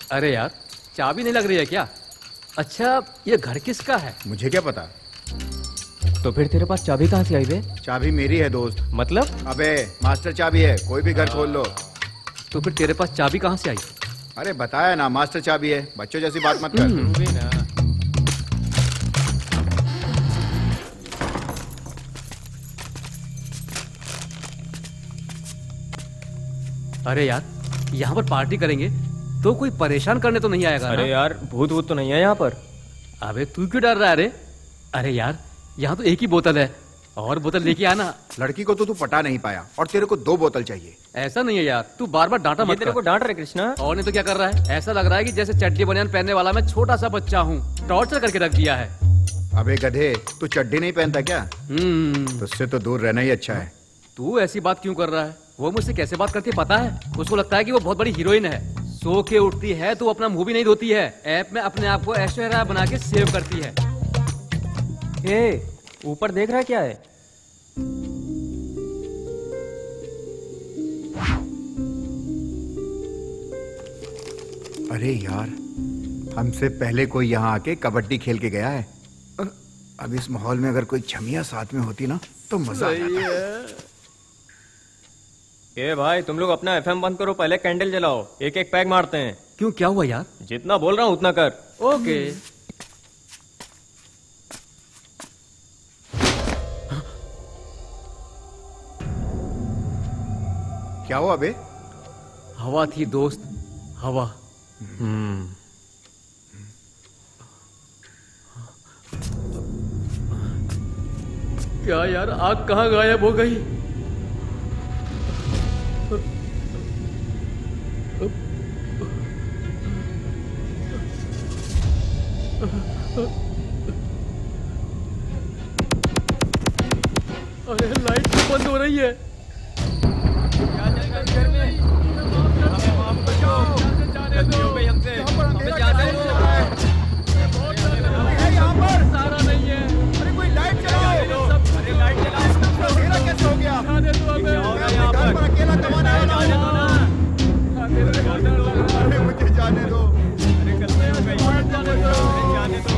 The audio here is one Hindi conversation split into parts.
अरे यार, चाबी नहीं लग रही है क्या? अच्छा, ये घर किसका है? मुझे क्या पता। तो फिर तेरे पास चाबी कहाँ से आई बे? चाबी मेरी है दोस्त। मतलब? अबे मास्टर चाबी है, कोई भी घर खोल लो। तो फिर तेरे पास चाबी कहाँ से आई? अरे बताया ना, मास्टर चाबी है। बच्चों जैसी बात मत कर। अरे यार, यहाँ पर पार्टी करेंगे तो कोई परेशान करने तो नहीं आएगा ना? अरे यार, भूत भूत तो नहीं है यहाँ पर। अबे तू क्यों डर रहा है रे? अरे यार, यहाँ तो एक ही बोतल है, और बोतल लेके आना। लड़की को तो तू पटा नहीं पाया और तेरे को 2 बोतल चाहिए। ऐसा नहीं है यार, तू बार बार डांटा मत। तेरे को डांट रहे कृष्णा। और नहीं तो क्या कर रहा है? ऐसा लग रहा है कि जैसे चड्डी बनियान पहनने वाला मैं छोटा सा बच्चा हूँ। टॉर्चर करके रख दिया है। अबे गधे, तू चड्डी नहीं पहनता क्या? तुझसे तो दूर रहना ही अच्छा है। तू ऐसी बात क्यों कर रहा है? वो मुझसे कैसे बात करती है पता है? उसको लगता है कि वो बहुत बड़ी हीरोइन है। सो के उठती है तो अपना मुंह भी नहीं धोती है। ऐप में अपने आप को ऐश्वर्या बना के सेव करती है। ए, ऊपर देख रहा क्या है? अरे यार, हमसे पहले कोई यहाँ आके कबड्डी खेल के गया है। अब इस माहौल में अगर कोई छमिया साथ में होती ना तो मजा आ जाता। ए भाई, तुम लोग अपना एफएम बंद करो, पहले कैंडल जलाओ, एक एक पैग मारते हैं। क्यों, क्या हुआ यार? जितना बोल रहा हूँ उतना कर। ओके। क्या हुआ बे? हवा थी दोस्त, हवा। क्या यार, आग कहाँ गायब हो गई? अरे लाइट क्यों बंद हो रही है? सारा नहीं है। अरे कोई लाइट चलाओ। अरे लाइट चलाओ। अंधेरा कैसे हो गया? घर पर अकेला कमाने वाला हूं। अरे मुझे जाने दो। अरे जाने दो।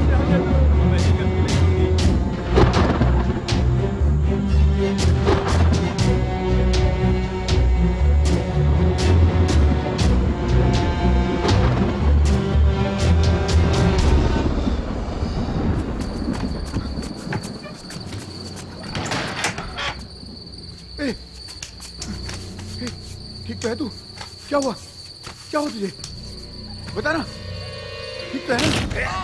ठीक तो है तू? क्या हुआ? क्या हुआ तुझे? बता ना। ठीक तो है ना?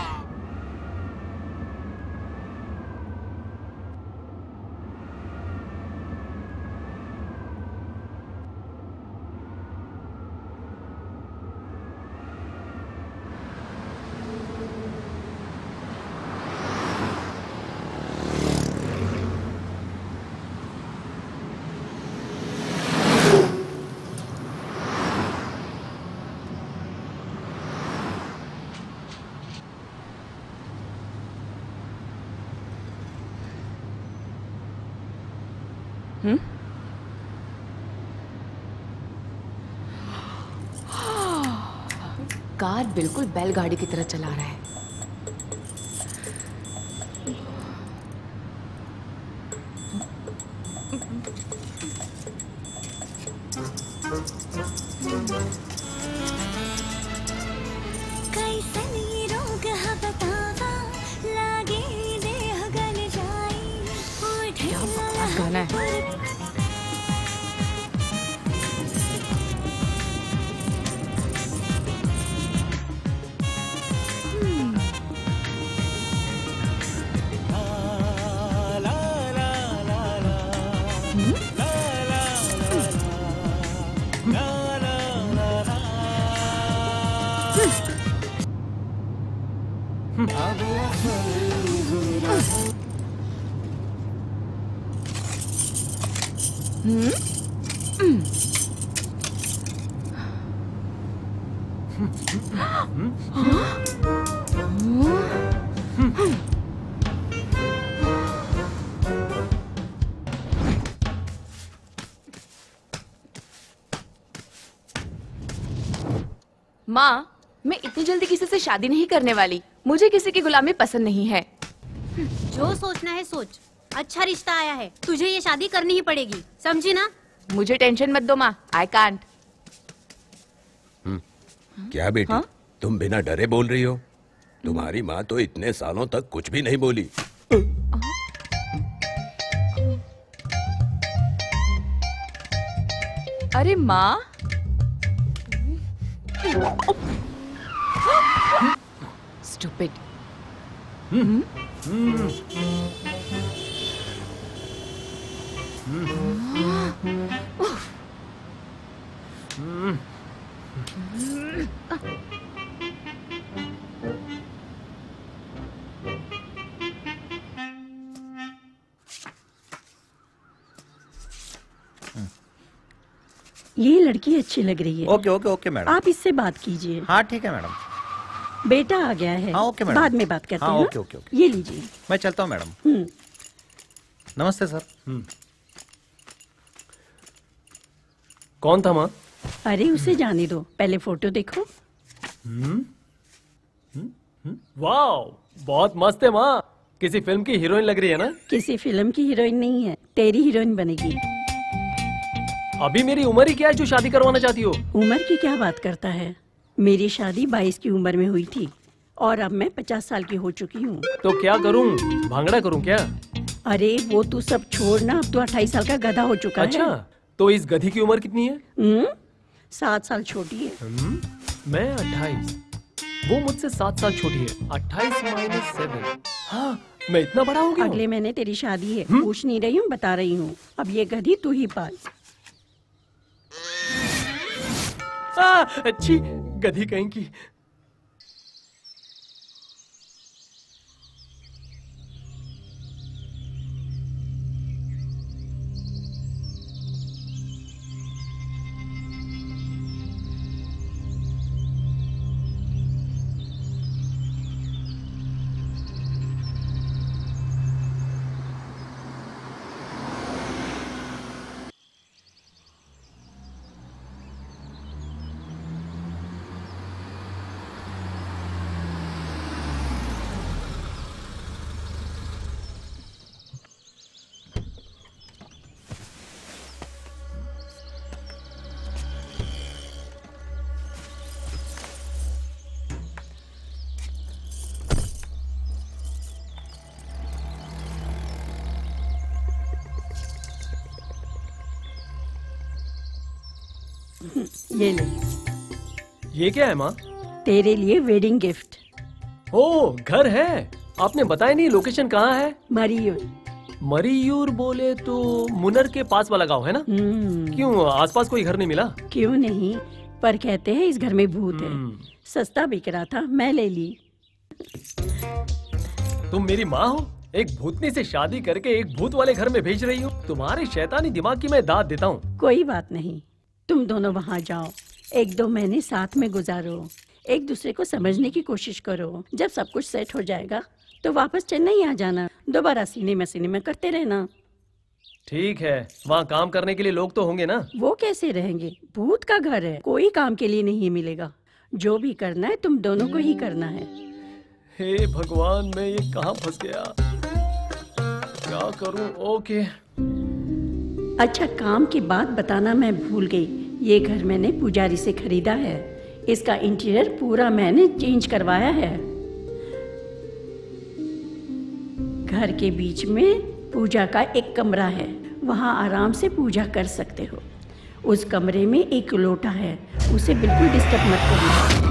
कार बिल्कुल बैलगाड़ी की तरह चला रहा है। क्या बकवास गाना है। माँ, मैं इतनी जल्दी किसी से शादी नहीं करने वाली। मुझे किसी की गुलामी पसंद नहीं है। जो सोचना है सोच। अच्छा रिश्ता आया है, तुझे ये शादी करनी ही पड़ेगी, समझी ना? मुझे टेंशन मत दो माँ, आई कांट। क्या बेटी, हाँ? तुम बिना डरे बोल रही हो? तुम्हारी माँ तो इतने सालों तक कुछ भी नहीं बोली। अरे माँ, स्टूपिड। ये लड़की अच्छी लग रही है। Okay okay okay madam. आप इससे बात कीजिए। हाँ ठीक है मैडम। बेटा आ गया है। हाँ ओके मैडम। बाद में बात करते हाँ हैं। Okay okay okay. ये लीजिए। मैं चलता हूँ मैडम। नमस्ते सर। कौन था माँ? अरे उसे जाने दो, पहले फोटो देखो। वाह, बहुत मस्त है माँ। किसी फिल्म की हीरोइन लग रही है ना? किसी फिल्म की हीरोइन नहीं है, तेरी हीरोइन बनेगी। अभी मेरी उम्र ही क्या है जो शादी करवाना चाहती हो? उम्र की क्या बात करता है? मेरी शादी 22 की उम्र में हुई थी और अब मैं 50 साल की हो चुकी हूँ। तो क्या करूँ, भांगड़ा करूँ क्या? अरे वो तू सब छोड़ ना, अब तो 28 साल का गधा हो चुका अच्छा, है। तो इस गधी की उम्र कितनी है? 7 साल छोटी है। मैं 28, वो मुझसे 7 साल छोटी है। 28 माइनस 7। हाँ, मैं इतना बड़ा हो गया हूँ। अगले महीने तेरी शादी है। पूछ नहीं रही हूँ, बता रही हूँ। अब ये गधी तू ही पाल। अच्छी गधी कहीं की। ये ले, ये क्या है माँ? तेरे लिए वेडिंग गिफ्ट। ओ, घर है। आपने बताया नहीं लोकेशन कहाँ है? मरियो। मरीयूर बोले तो मुनर के पास वाला गांव है ना? क्यों, आसपास कोई घर नहीं मिला? क्यों नहीं, पर कहते हैं इस घर में भूत है। सस्ता बिक रहा था, मैं ले ली। तुम मेरी माँ हो? एक भूतनी से शादी करके एक भूत वाले घर में भेज रही हो? तुम्हारे शैतानी दिमाग की मैं दाद देता हूँ। कोई बात नहीं, तुम दोनों वहाँ जाओ, 1-2 महीने साथ में गुजारो, एक दूसरे को समझने की कोशिश करो। जब सब कुछ सेट हो जाएगा तो वापस चेन्नई आ जाना, दोबारा सीने में करते रहना। ठीक है, वहाँ काम करने के लिए लोग तो होंगे ना? वो कैसे रहेंगे, भूत का घर है, कोई काम के लिए नहीं मिलेगा। जो भी करना है तुम दोनों को ही करना है। हे भगवान, मैं ये कहाँ फंस गया, क्या करूँ? ओके। अच्छा, काम की बात बताना मैं भूल गई। ये घर मैंने पुजारी से खरीदा है। इसका इंटीरियर पूरा मैंने चेंज करवाया है। घर के बीच में पूजा का एक कमरा है, वहाँ आराम से पूजा कर सकते हो। उस कमरे में एक लोटा है, उसे बिल्कुल डिस्टर्ब मत करना।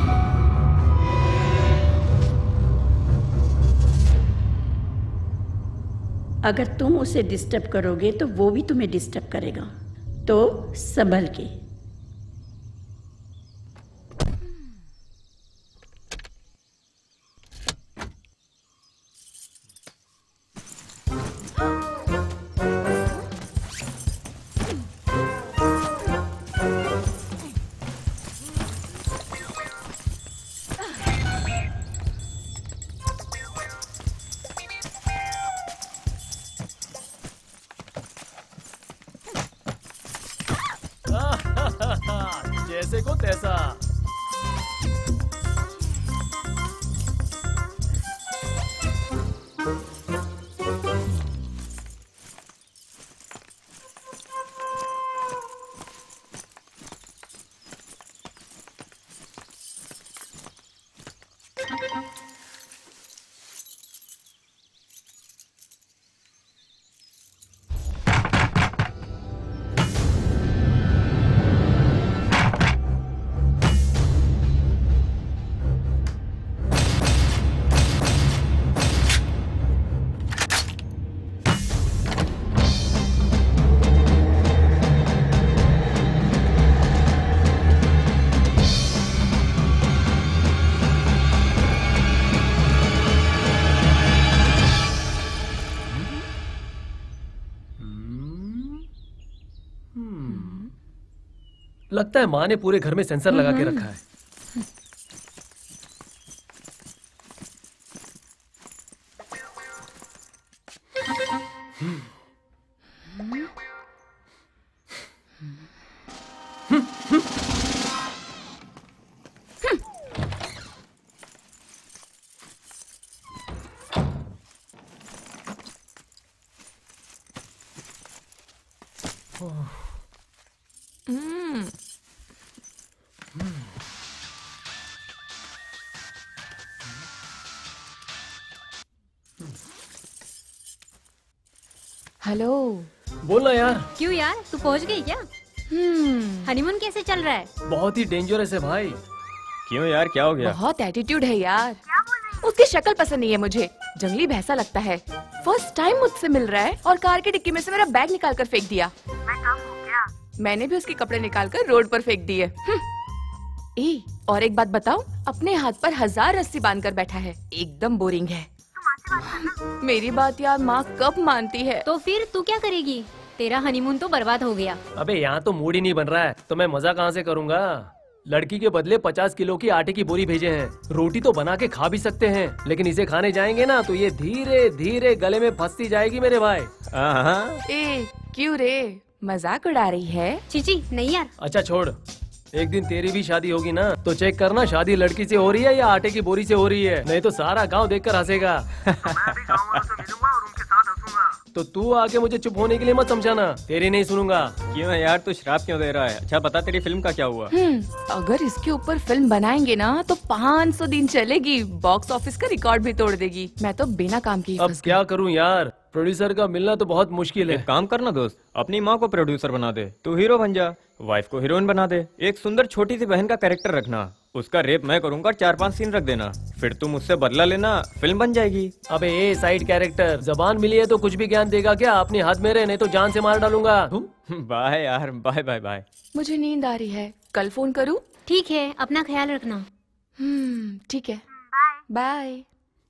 अगर तुम उसे डिस्टर्ब करोगे तो वो भी तुम्हें डिस्टर्ब करेगा, तो संभल के। लगता है माँ ने पूरे घर में सेंसर लगा के रखा है। हेलो। बोलना यार। क्यों यार, तू पहुंच गई क्या? हनीमून कैसे चल रहा है? बहुत ही डेंजरस है भाई। क्यों यार, क्या हो गया? बहुत एटीट्यूड है यार। उसकी शक्ल पसंद नहीं है मुझे, जंगली भैंसा लगता है। फर्स्ट टाइम मुझसे मिल रहा है और कार की डिक्की में से मेरा बैग निकाल कर फेंक दिया। मैंने भी उसके कपड़े निकाल कर रोड पर फेंक दिए। और एक बात बताऊं, अपने हाथ पर 1000 रस्सी बांध कर बैठा है, एकदम बोरिंग है। मेरी बात यार माँ कब मानती है? तो फिर तू क्या करेगी? तेरा हनीमून तो बर्बाद हो गया। अबे यहाँ तो मूड ही नहीं बन रहा है, तो मैं मजा कहाँ से करूँगा? लड़की के बदले 50 किलो की आटे की बोरी भेजे हैं। रोटी तो बना के खा भी सकते हैं, लेकिन इसे खाने जाएंगे ना तो ये धीरे धीरे गले में फंसती जाएगी मेरे भाई। क्यों रे, मजाक उड़ा रही है? चीची नहीं यार। अच्छा छोड़, एक दिन तेरी भी शादी होगी ना तो चेक करना शादी लड़की से हो रही है या आटे की बोरी से हो रही है, नहीं तो सारा गांव देखकर हंसेगा। तो तू आके मुझे चुप होने के लिए मत समझाना, तेरी नहीं सुनूंगा। क्यों यार, तू श्राप क्यों दे रहा है? अच्छा बता, तेरी फिल्म का क्या हुआ? अगर इसके ऊपर फिल्म बनाएंगे ना तो 500 दिन चलेगी, बॉक्स ऑफिस का रिकॉर्ड भी तोड़ देगी। मैं तो बिना काम की अब क्या करूं यार, प्रोड्यूसर का मिलना तो बहुत मुश्किल है। एक काम करना दोस्त, अपनी माँ को प्रोड्यूसर बना दे, तू हीरो बन जा, वाइफ को हीरोइन बना दे, एक सुंदर छोटी सी बहन का कैरेक्टर रखना, उसका रेप मैं करूंगा, 4-5 सीन रख देना, फिर तुम मुझसे बदला लेना, फिल्म बन जाएगी। अबे ए साइड कैरेक्टर, जबान मिली है तो कुछ भी ज्ञान देगा क्या? अपने हाथ में रहे, नहीं तो जान से मार डालूंगा। बाय यार, बाय बाय बाय। मुझे नींद आ रही है, कल फोन करूं? ठीक है, अपना ख्याल रखना। ठीक है, बाय।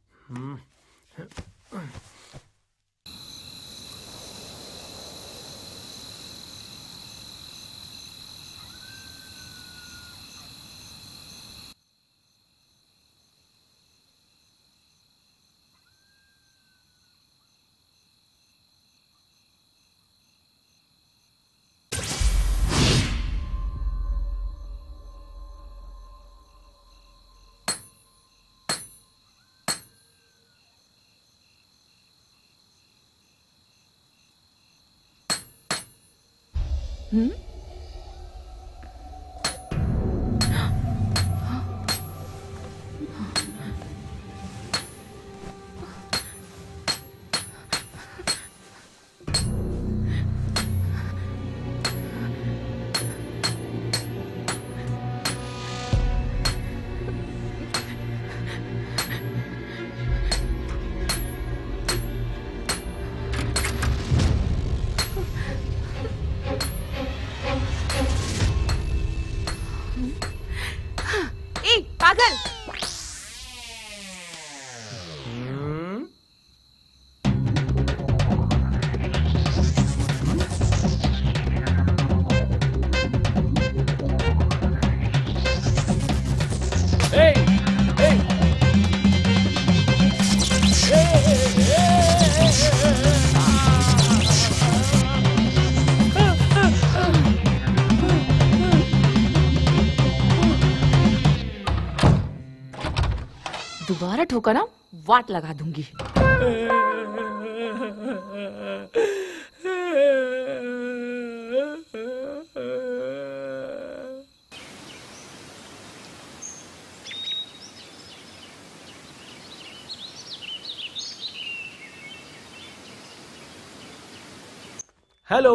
पागल। दोबारा ठोका ना, वाट लगा दूंगी। Hello.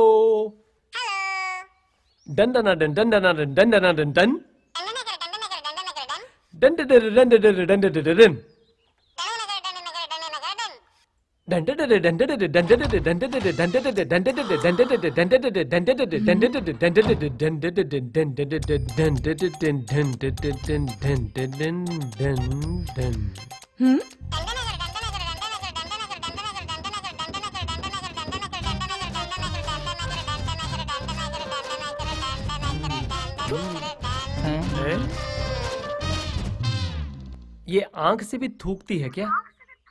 Done done done done done done done done done done done done done done done done done ये आंख से भी थूकती है क्या?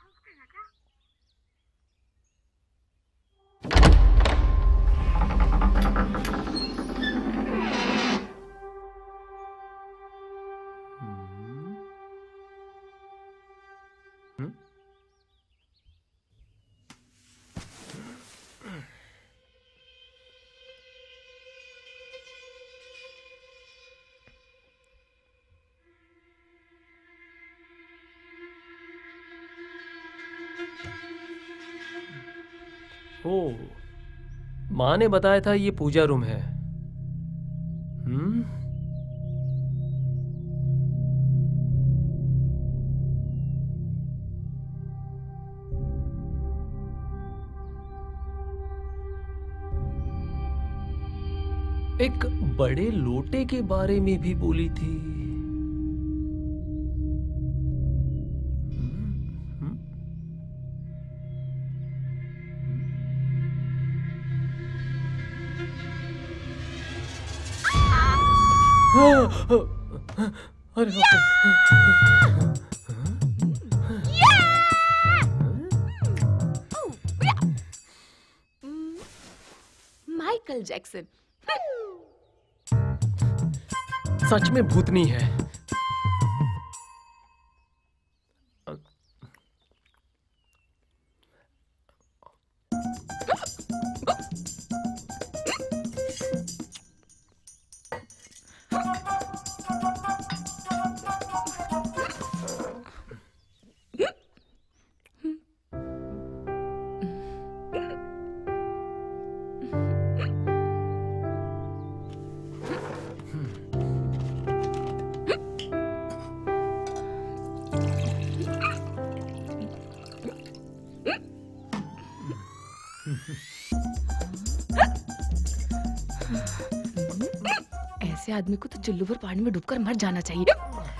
ओ, माँ ने बताया था ये पूजा रूम है। एक बड़े लोटे के बारे में भी बोली थी। अरे माइकल जैक्सन। सच में भूतनी है। ऐसे आदमी को तो चुल्लू पर पानी में डूबकर मर जाना चाहिए।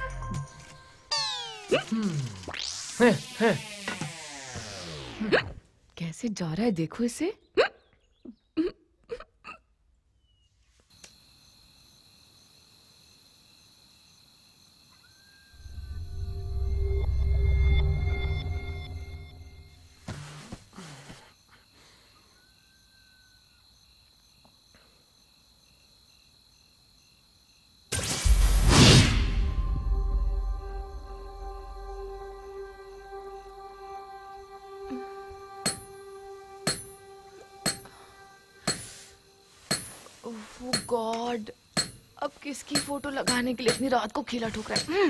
कैसे जा रहा है देखो इसे। ओह गॉड, अब किसकी फोटो लगाने के लिए इतनी रात को खीला ठोक रहा है।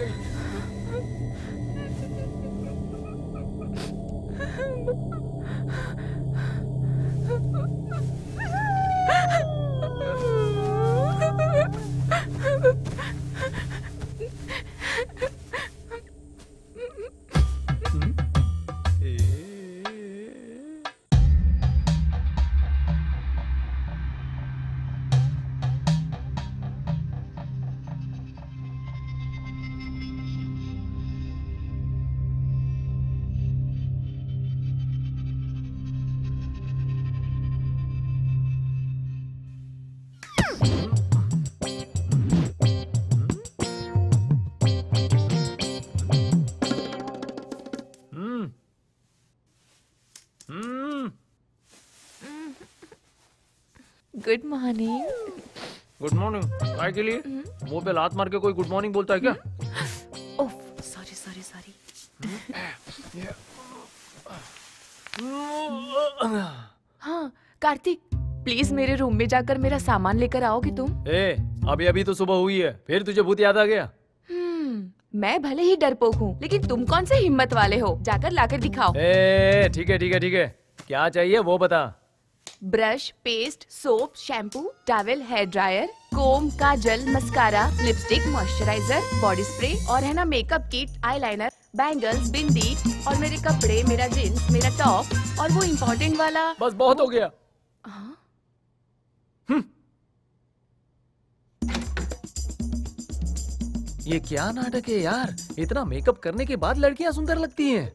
गई। Good morning. Good morning. काय के लिए? मुंह पे लात मार के कोई गुड मॉर्निंग बोलता है क्या? Oh sorry sorry sorry. हाँ कार्तिक, प्लीज मेरे रूम में जाकर मेरा सामान लेकर आओगे तुम? अभी अभी तो सुबह हुई है, फिर तुझे भूत याद आ गया? मैं भले ही डरपोक हूँ, लेकिन तुम कौन से हिम्मत वाले हो? जाकर लाकर दिखाओ। ठीक है ठीक है ठीक है, क्या चाहिए वो बता। Brush, paste, soap, shampoo, towel, hair dryer, comb, kajal, mascara, lipstick, moisturiser, body spray और है ना makeup kit, eyeliner, bangles, bindi और मेरे कपड़े, मेरा जींस, मेरा टॉप और वो इम्पोर्टेंट वाला। बस बहुत हो गया। ये क्या नाटक है यार, इतना मेकअप करने के बाद लड़कियां सुंदर लगती हैं।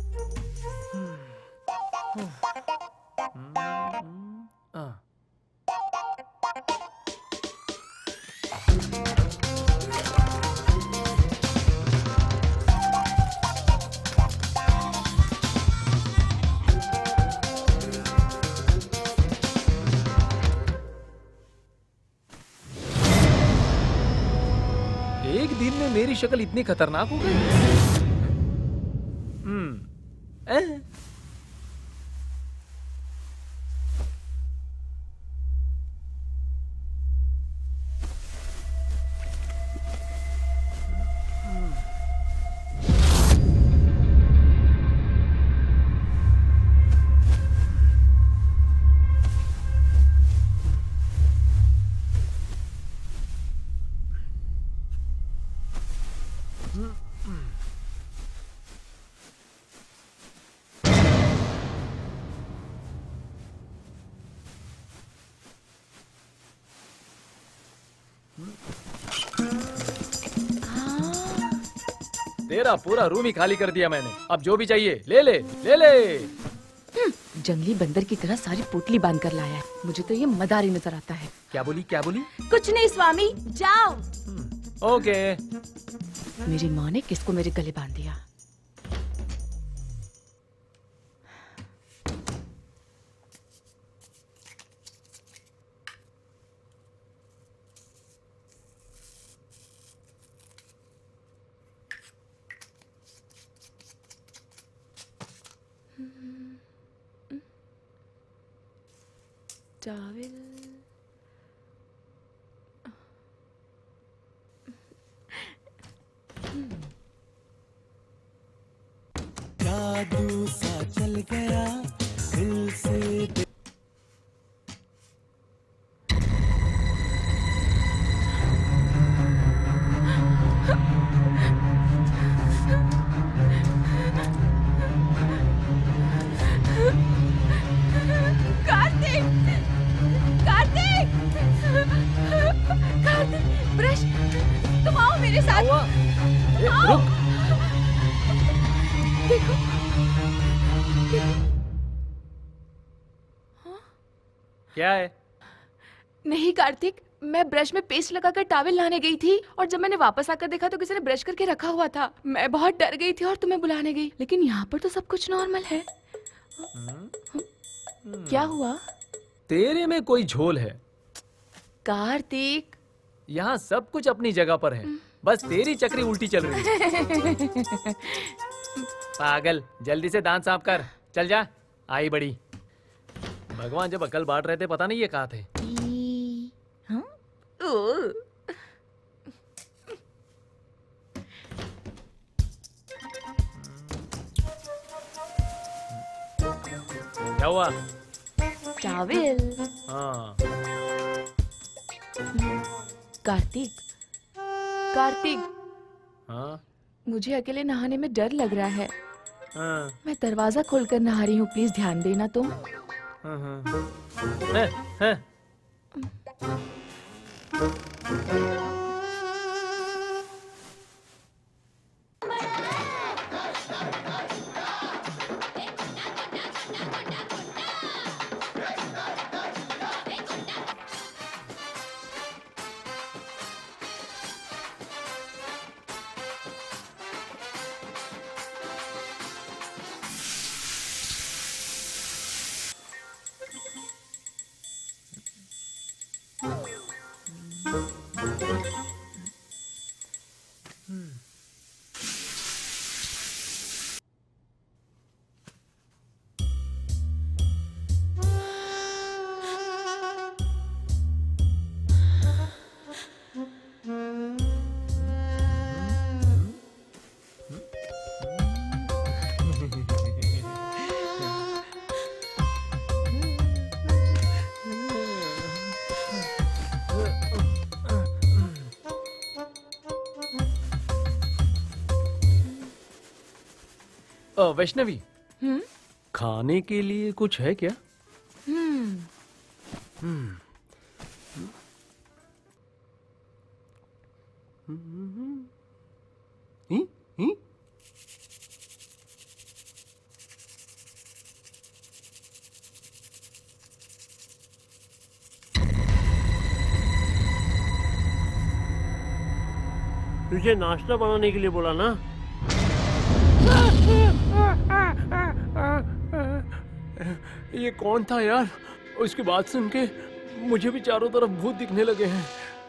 एक दिन में मेरी शक्ल इतनी खतरनाक हो गई। तेरा पूरा रूम ही खाली कर दिया मैंने, अब जो भी चाहिए ले ले ले ले। जंगली बंदर की तरह सारी पोटली बांध कर लाया है, मुझे तो ये मदारी नजर आता है। क्या बोली क्या बोली? कुछ नहीं स्वामी, जाओ। ओके। मेरी माँ ने किसको मेरे गले बांध दिया? टॉवेल, जादू सा चल गया दिल से। ब्रश, तुम आओ मेरे साथ। रुक। देखो, क्या है? नहीं कार्तिक, मैं ब्रश में पेस्ट लगाकर टॉवेल लाने गई थी और जब मैंने वापस आकर देखा तो किसी ने ब्रश करके रखा हुआ था। मैं बहुत डर गई थी और तुम्हें बुलाने गई, लेकिन यहाँ पर तो सब कुछ नॉर्मल है। क्या हुआ? तेरे में कोई झोल है कार्तिक। यहाँ सब कुछ अपनी जगह पर है, बस तेरी चक्री उल्टी चल रही है। पागल, जल्दी से दांत साफ कर, चल जा। आई बड़ी। भगवान जब अकल बांट रहे थे, पता नहीं ये कहाँ थे। क्या हुआ? टावेल। हाँ। कार्तिक, कार्तिक, हाँ। मुझे अकेले नहाने में डर लग रहा है। हाँ। मैं दरवाजा खोलकर नहा रही हूँ, प्लीज ध्यान देना तुम। हाँ, हाँ। है। वैष्णवी, खाने के लिए कुछ है क्या? तुझे नाश्ता बनाने के लिए बोला ना? ये कौन था यार? उसकी बात सुन के मुझे भी चारों तरफ भूत दिखने लगे हैं।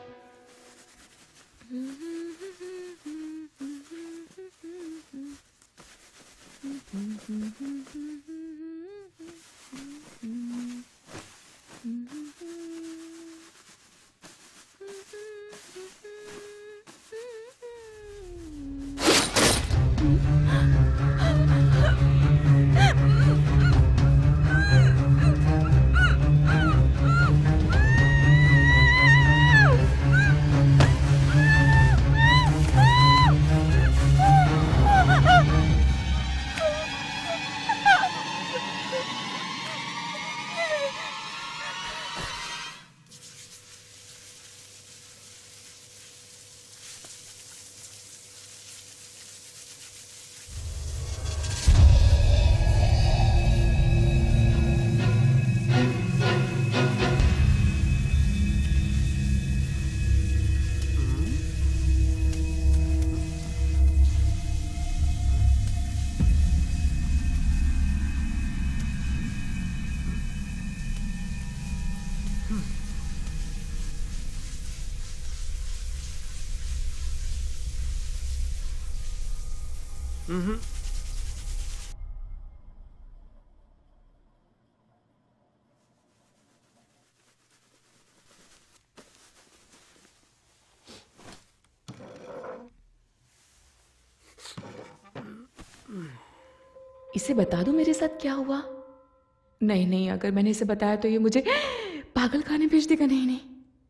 इसे बता दूं मेरे साथ क्या हुआ? नहीं नहीं, अगर मैंने इसे बताया तो ये मुझे पागल खाने भेज देगा। नहीं नहीं।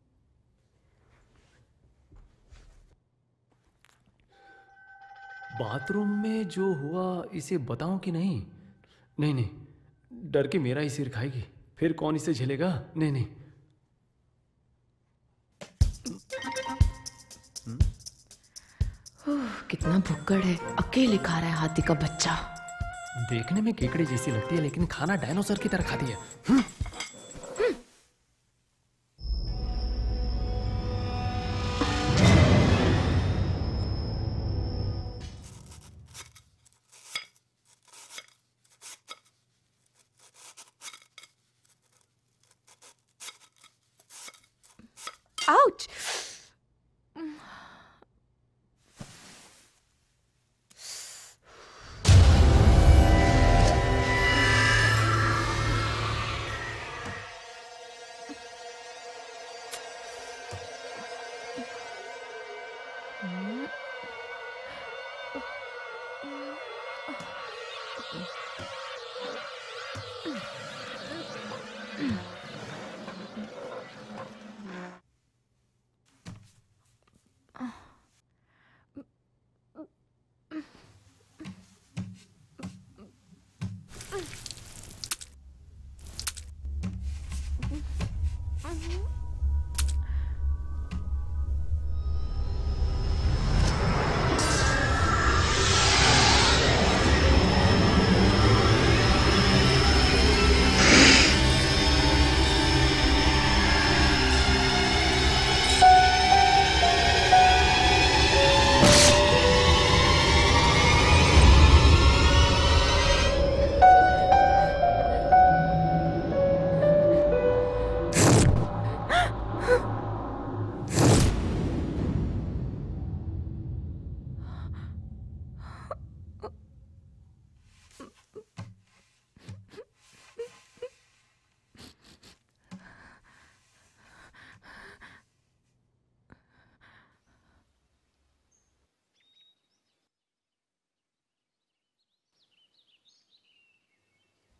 बाथरूम में जो हुआ इसे बताऊं कि नहीं? नहीं नहीं, डर के मेरा ही सिर खाएगी, फिर कौन इसे झेलेगा? नहीं नहीं। कितना भुक्कड़ है, अकेले खा रहा है हाथी का बच्चा। देखने में केकड़े जैसी लगती है लेकिन खाना डायनासोर की तरह खाती है। आउच!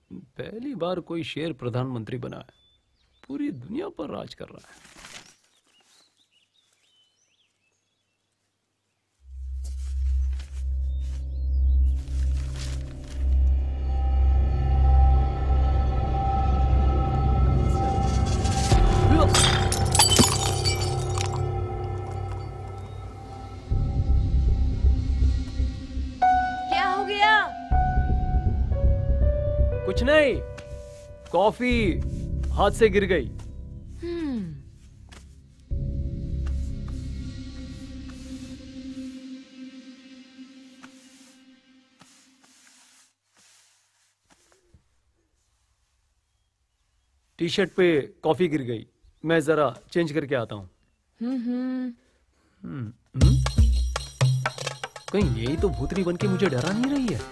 पहली बार कोई शेर प्रधानमंत्री बना है, पूरी दुनिया पर राज कर रहा है। क्या हो गया? कुछ नहीं, कॉफी हाथ से गिर गई। टी शर्ट पे कॉफी गिर गई, मैं जरा चेंज करके आता हूँ। कहीं यही तो भूतनी बन के मुझे डरा नहीं रही है?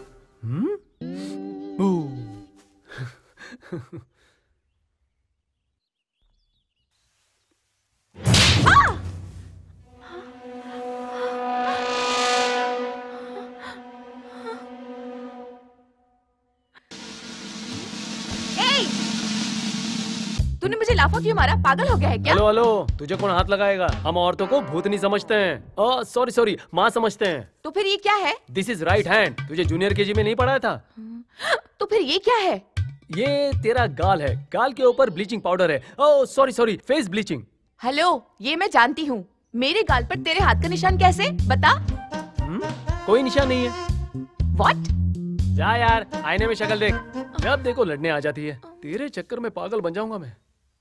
तूने मुझे लाफा क्यों मारा? पागल हो गया है क्या? हेलो हेलो, तुझे कौन हाथ लगाएगा? हम औरतों को भूतनी समझते हैं। सॉरी सॉरी, माँ समझते हैं। तो फिर ये क्या है? This is right hand. तुझे जूनियर केजी में नहीं पढ़ाया था? तो फिर ये क्या है? ये तेरा गाल है, गाल के ऊपर ब्लीचिंग पाउडर है। Oh sorry sorry, face bleaching. Hello, ये मैं जानती हूँ। मेरे गाल पर तेरे हाथ का निशान कैसे? बता। कोई निशान नहीं है। व्हाट? जा यार, आईने में शक्ल देख। जब देखो लड़ने आ जाती है। तेरे चक्कर में पागल बन जाऊंगा मैं।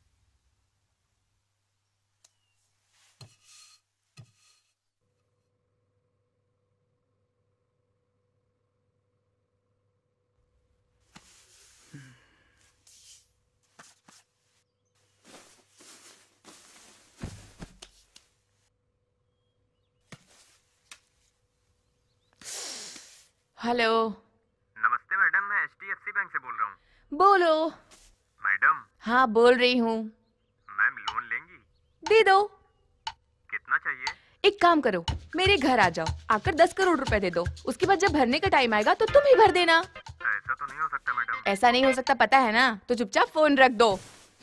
हेलो। नमस्ते मैडम, मैं HDFC बैंक से बोल रहा हूँ। बोलो। मैडम। हाँ बोल रही हूँ। मैम लोन लेंगी? दे दो। कितना चाहिए? एक काम करो, मेरे घर आ जाओ, आकर 10 करोड़ रुपए दे दो। उसके बाद जब भरने का टाइम आएगा तो तुम ही भर देना। ऐसा तो नहीं हो सकता मैडम। ऐसा नहीं हो सकता, पता है ना? तो चुपचाप फोन रख दो।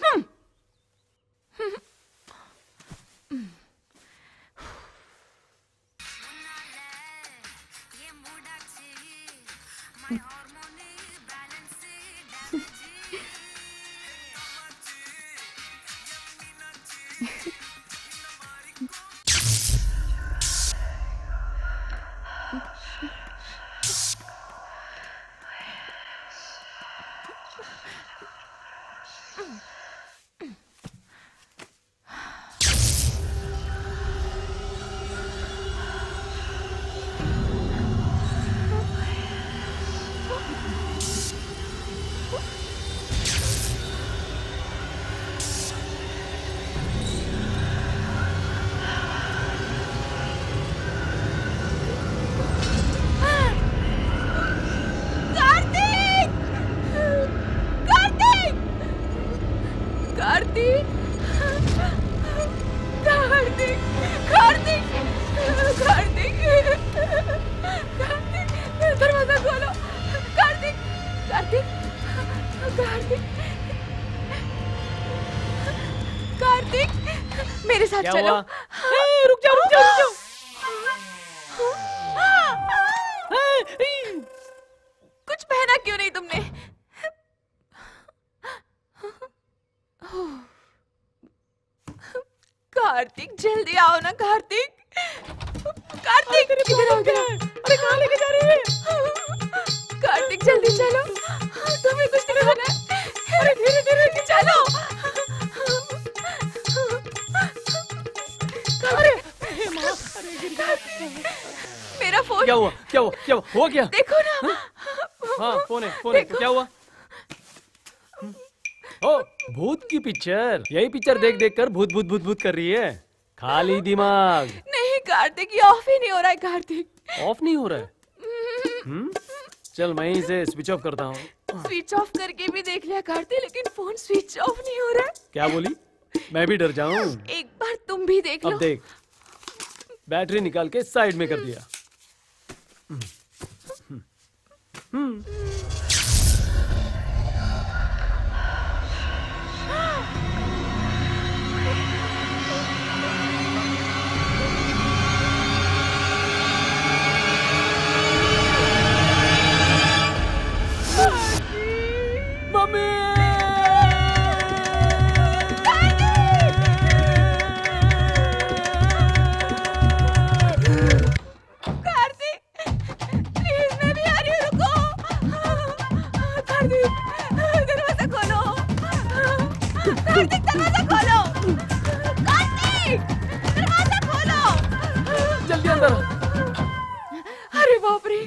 मेरे साथ चलो। रुक जाओ रुक जाओ रुक जाओ। कुछ पहना क्यों नहीं तुमने? कार्तिक जल्दी आओ ना कार्तिक। कार्तिक इधर आओ इधर आओ। अरे कहाँ लेके जा रही है? कार्तिक जल्दी चलो, तुम्हें कुछ नहीं होना है। अरे धीरे धीरे चलो। मेरा फोन। क्या हुआ क्या हुआ क्या हुआ क्या? देखो ना। हाँ फोन है क्या हुआ? ओ भूत की पिक्चर, यही पिक्चर देख देख कर भूत भूत भूत भूत कर रही है। खाली दिमाग। नहीं कार्तिक, ये ऑफ ही नहीं हो रहा है कार्तिक। ऑफ नहीं हो रहा है? चल मैं इसे स्विच ऑफ करता हूँ। स्विच ऑफ करके भी देख लिया कार्तिक, लेकिन फोन स्विच ऑफ नहीं हो रहा है। क्या बोली? मैं भी डर जाऊं। एक बार तुम भी देख लो। अब देख, बैटरी निकाल के साइड में कर दिया। दरवाजा खोलो, कार्तिक दरवाजा खोलो, कार्तिक दरवाजा खोलो, जल्दी अंदर। अरे बाप रे।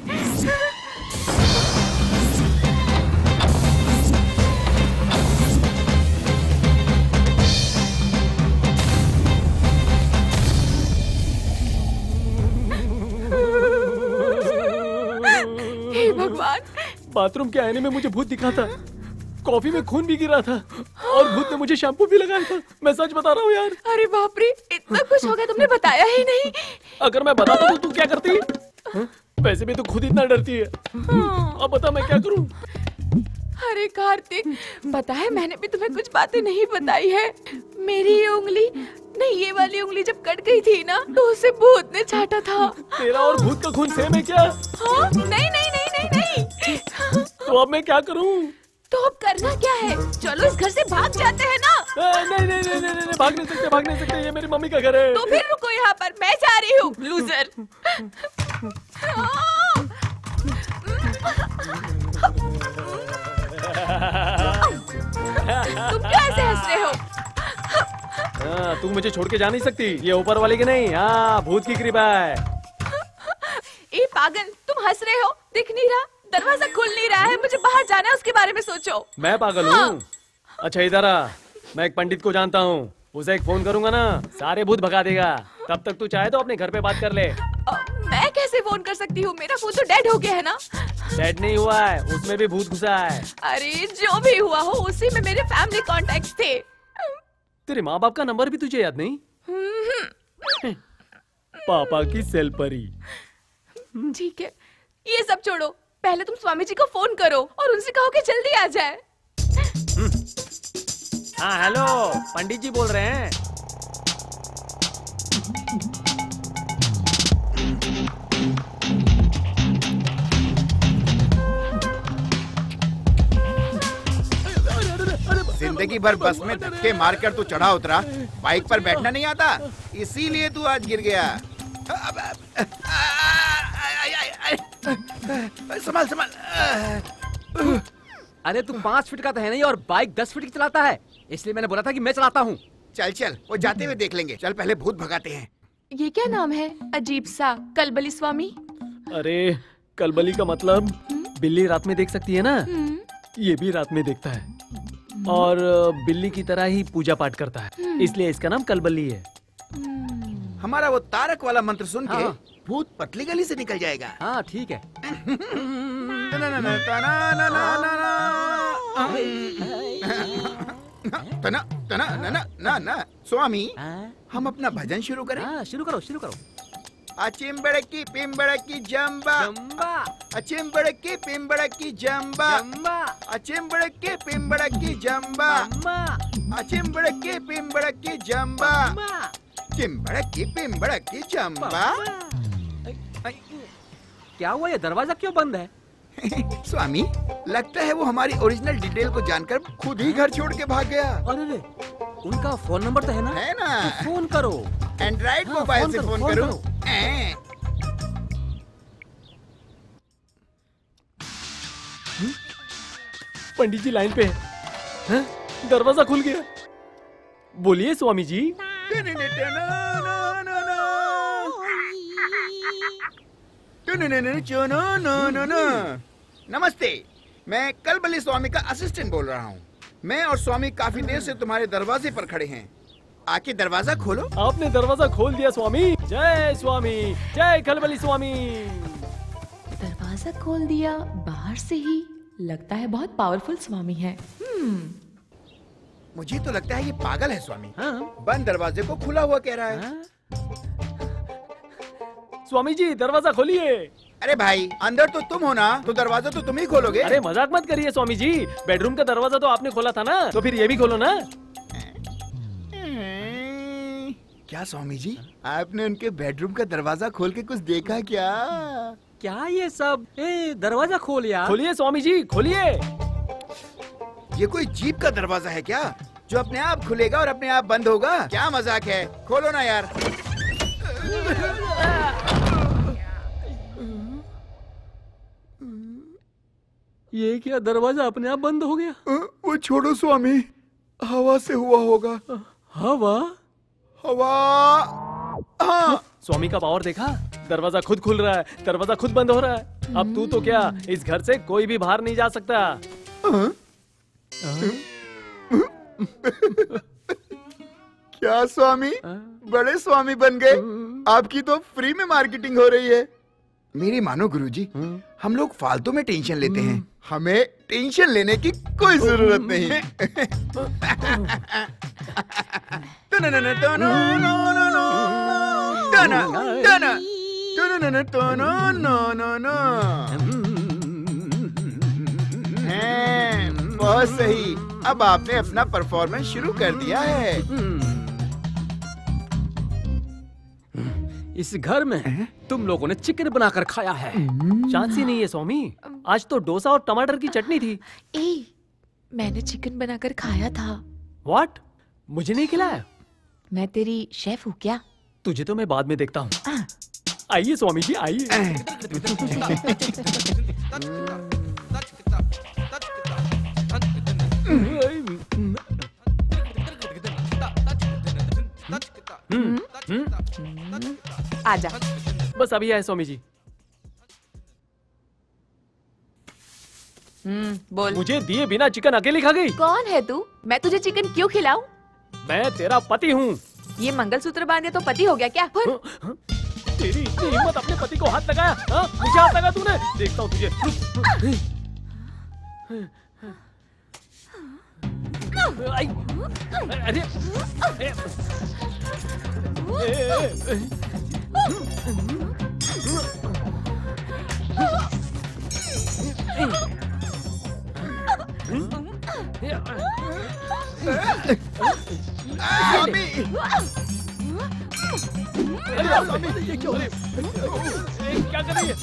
हे भगवान, बाथरूम के आईने में मुझे भूत दिखा था, कॉफी में खून भी गिरा था और भूत ने मुझे शैम्पू भी लगाया था। मैं सच बता रहा हूँ यार। अरे बाप रे, इतना कुछ हो गया, तुमने बताया ही नहीं। अगर मैं बताता तो तू क्या करती? वैसे भी तू खुद इतना डरती है। अब बता मैं क्या करूँ? अरे कार्तिक, पता है मैंने भी तुम्हें कुछ बातें नहीं बताई है। मेरी ये उंगली, नहीं ये वाली उंगली जब कट गई थी ना, तो उसे भूत ने चाटा था। तेरा और भूत का खून सेम है क्या? हाँ? नहीं नहीं नहीं नहीं नहीं। तो अब मैं क्या करूँ? तो अब करना क्या है? चलो इस घर से भाग जाते हैं ना। नहीं नहीं नहीं नहीं, भाग नहीं सकते, भाग नहीं सकते, ये मेरी मम्मी का घर है। तो फिर रुको यहाँ पर, मैं जा रही हूँ, लूजर। तुम क्यों ऐसे हंस रहे हो? तू मुझे छोड़ के जा नहीं सकती, ये ऊपर वाले की नहीं, हाँ भूत की कृपा है। ए पागल, तुम हंस रहे हो? दिख नहीं रहा, दरवाजा खुल नहीं रहा है, मुझे बाहर जाना है, उसके बारे में सोचो। मैं पागल हूँ? अच्छा इधर आ, मैं एक पंडित को जानता हूँ, उसे एक फोन करूंगा ना, सारे भूत भगा देगा। तब तक तू चाहे तो अपने घर पे बात कर ले। मैं कैसे फोन कर सकती हूँ? मेरा फोन तो डेड हो गया है ना। डेड नहीं हुआ है, उसमें भी भूत घुसा है। अरे जो भी हुआ हो, उसी में मेरे फैमिली कॉन्टेक्ट्स थे। तेरे माँ बाप का नंबर भी तुझे याद नहीं? पापा की सेल परी। ठीक है, ये सब छोड़ो, पहले तुम स्वामी जी को फोन करो और उनसे कहो कि जल्दी आ जाए। हाँ हेलो, पंडित जी बोल रहे हैं। जिंदगी भर बस में धक्के मारकर तू चढ़ा उतरा, बाइक पर बैठना नहीं आता, इसीलिए तू आज गिर गया। संभाल संभाल। अरे तू 5 फीट का तो है नहीं और बाइक 10 फीट की चलाता है, इसलिए मैंने बोला था कि मैं चलाता हूँ। चल चल, वो जाते हुए देख लेंगे। चल पहले भूत भगाते हैं। ये क्या नाम है अजीब सा, कलबली स्वामी? अरे कलबली का मतलब बिल्ली रात में देख सकती है ना, ये भी रात में देखता है और बिल्ली की तरह ही पूजा पाठ करता है, इसलिए इसका नाम कलबली है। हमारा वो तारक वाला मंत्र सुन के भूत पतली गली से निकल जाएगा। हाँ ठीक है। तना तना ना ना ना स्वामी, हम अपना भजन शुरू करें? शुरू करो शुरू करो। अचिम्बड़की पिम्बड़की जम्बा, अचिम्बड़की पिम्बड़की जम्बा, अचिम्बड़की पिम्बड़की जम्बा, अचिम्बड़की पिम्बड़की जम्बा, चिम्बड़की पिम्बड़की जम्बा। क्या हुआ, ये दरवाजा क्यों बंद है? स्वामी, लगता है वो हमारी ओरिजिनल डिटेल को जानकर खुद ही घर छोड़ के भाग गया। अरे उनका फोन नंबर तो है ना? है ना, तो फोन करो। एंड्रॉइड मोबाइल से फोन करो। पंडित जी लाइन पे हैं? दरवाजा खुल गया। बोलिए स्वामी जी। नमस्ते, मैं कलबली स्वामी का असिस्टेंट बोल रहा हूँ। मैं और स्वामी काफी देर से तुम्हारे दरवाजे पर खड़े हैं, आके दरवाजा खोलो। आपने दरवाजा खोल दिया स्वामी। जय स्वामी, जय कलबली स्वामी। दरवाजा खोल दिया बाहर से ही, लगता है बहुत पावरफुल स्वामी है। मुझे तो लगता है ये पागल है स्वामी। बंद दरवाजे को खुला हुआ कह रहा है। स्वामी जी दरवाजा खोलिए। अरे भाई, अंदर तो तुम हो ना, तो दरवाजा तो तुम ही खोलोगे। अरे मजाक मत करिए स्वामी जी, बेडरूम का दरवाजा तो आपने खोला था ना, तो फिर ये भी खोलो ना। क्या स्वामी जी, आपने उनके बेडरूम का दरवाजा खोल के कुछ देखा क्या? क्या ये सब? दरवाजा खोल यार। खोलिए स्वामी जी, खोलिए। ये कोई जीप का दरवाजा है क्या, जो अपने आप खुलेगा और अपने आप बंद होगा? क्या मजाक है, खोलो ना यार। ये क्या, दरवाजा अपने आप बंद हो गया? वो छोड़ो स्वामी, हवा से हुआ होगा। हवा? हवा। हाँ। स्वामी का पावर देखा? दरवाजा खुद खुल रहा है, दरवाजा खुद बंद हो रहा है। अब तू तो क्या, इस घर से कोई भी बाहर नहीं जा सकता। क्या स्वामी, बड़े स्वामी बन गए। आपकी तो फ्री में मार्केटिंग हो रही है। मेरी मानो गुरुजी, हम लोग फालतू में टेंशन लेते हैं, हमें टेंशन लेने की कोई जरूरत नहीं। बहुत सही, अब आपने अपना परफॉर्मेंस शुरू कर दिया है। इस घर में तुम लोगों ने चिकन बनाकर खाया है। चांसी नहीं है स्वामी, आज तो डोसा और टमाटर की चटनी थी। मैंने चिकन बनाकर खाया था। व्हाट? मुझे नहीं खिलाया? मैं तेरी शेफ हूँ क्या? तुझे तो मैं बाद में देखता हूँ। आइए स्वामी जी, आइए। आजा। बस अभी आए स्वामी जी। बोल। मुझे दिए बिना चिकन अकेली खा गई? कौन है तू? मैं तुझे चिकन क्यों खिलाऊं? मैं तेरा पति हूँ। ये मंगलसूत्र बांधे तो पति हो गया क्या? तेरी इतनी हिम्मत, अपने पति को हाथ लगाया? हाँ? मुझे हाथ लगा तूने? देखता हूँ तुझे। अरे ये क्यों? क्या कर रही है?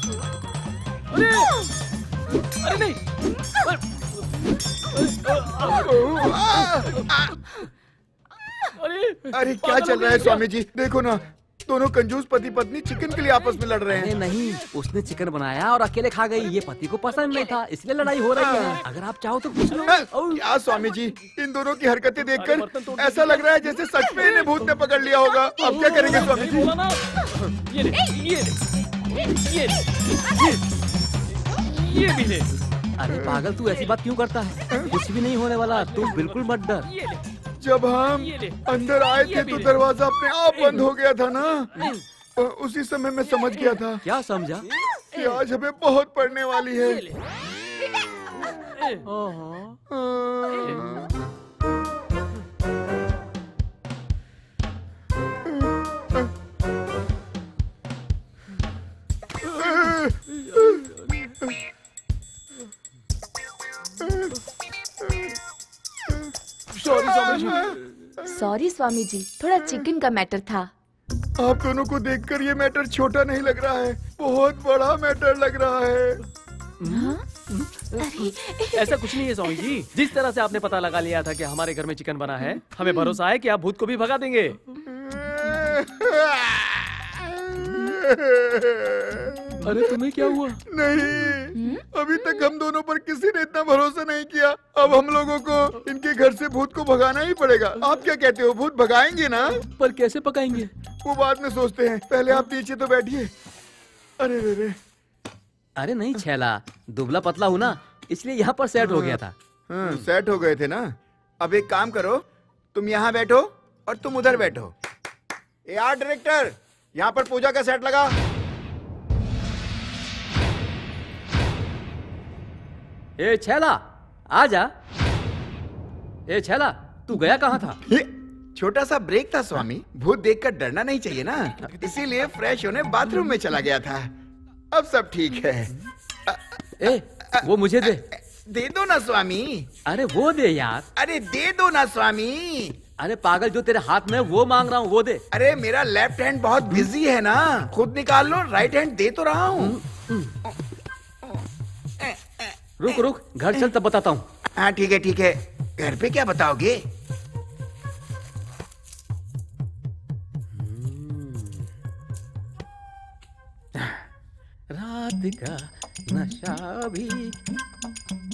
अरे नहीं। अरे क्या चल रहा है स्वामी जी? देखो ना, दोनों कंजूस पति पत्नी चिकन के लिए आपस में लड़ रहे हैं। नहीं, उसने चिकन बनाया और अकेले खा गई। ये पति को पसंद नहीं था, इसलिए लड़ाई हो रही है। अगर आप चाहो तो पूछ लो। क्या स्वामी जी, इन दोनों की हरकतें देखकर ऐसा लग रहा है जैसे सच में इन्हें भूत ने पकड़ लिया होगा। अब क्या करेंगे स्वामी जी? ये भी ले। अरे पागल, तू ऐसी बात क्यों करता है? कुछ भी नहीं होने वाला, तू बिल्कुल मत डर। जब हम अंदर आए थे तो दरवाजा अपने आप बंद हो गया था ना। उसी समय मैं समझ गया था। क्या समझा? कि आज हमें बहुत पड़ने वाली है। सॉरी स्वामी जी, थोड़ा चिकन का मैटर था। आप दोनों को देखकर ये मैटर छोटा नहीं लग रहा है, बहुत बड़ा मैटर लग रहा है। ऐसा कुछ नहीं है स्वामी जी। जिस तरह से आपने पता लगा लिया था कि हमारे घर में चिकन बना है, हमें भरोसा है कि आप भूत को भी भगा देंगे। अरे तुम्हें क्या हुआ? नहीं, अभी तक हम दोनों पर किसी ने इतना भरोसा नहीं किया। अब हम लोगों को इनके घर से भूत को भगाना ही पड़ेगा। आप क्या कहते हो, भूत भगाएंगे ना? पर कैसे पकाएंगे? वो बाद में सोचते हैं, पहले आप नीचे तो बैठिए। अरे रे। अरे नहीं छैला, दुबला पतला हूँ ना, इसलिए यहाँ पर सेट हो गया था। सेट हो गए थे ना। अब एक काम करो, तुम यहाँ बैठो और तुम उधर बैठो। यार डायरेक्टर, यहाँ पर पूजा का सेट लगा। ए छैला, आजा। ए छैला, तू गया कहाँ था? छोटा सा ब्रेक था स्वामी, भूत देखकर डरना नहीं चाहिए ना, इसीलिए फ्रेश होने बाथरूम में चला गया था। अब सब ठीक है। ए, वो मुझे दे। दे दो ना स्वामी। अरे वो दे यार। अरे दे दो ना स्वामी। अरे पागल, जो तेरे हाथ में वो मांग रहा हूँ वो दे। अरे मेरा लेफ्ट हैंड बहुत बिजी है ना, खुद निकाल लो। राइट हैंड दे तो रहा हूँ। रुक रुक, घर चल तब बताता हूँ। हाँ ठीक है ठीक है। घर पे क्या बताओगे? रात का नशा भी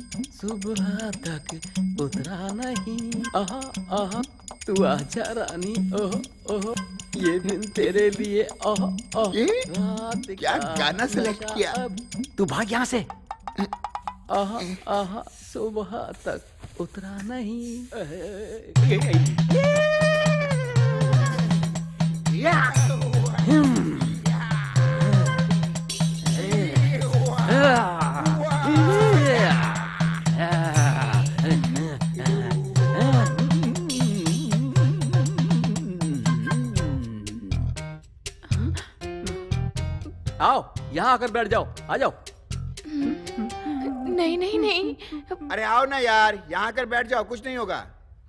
सुबह तक उतरा नहीं। आहा आहा तू आजा रानी। ओह ओह ये दिन तेरे लिए। ओह ओह रात क्या गाना सेलेक्ट किया? तू भाग यहाँ से। आहा आहा सुबह तक उतरा नहीं। आओ यहाँ आकर बैठ जाओ। आ जाओ। नहीं नहीं नहीं। अरे आओ ना यार, यहाँ आकर बैठ जाओ, कुछ नहीं होगा।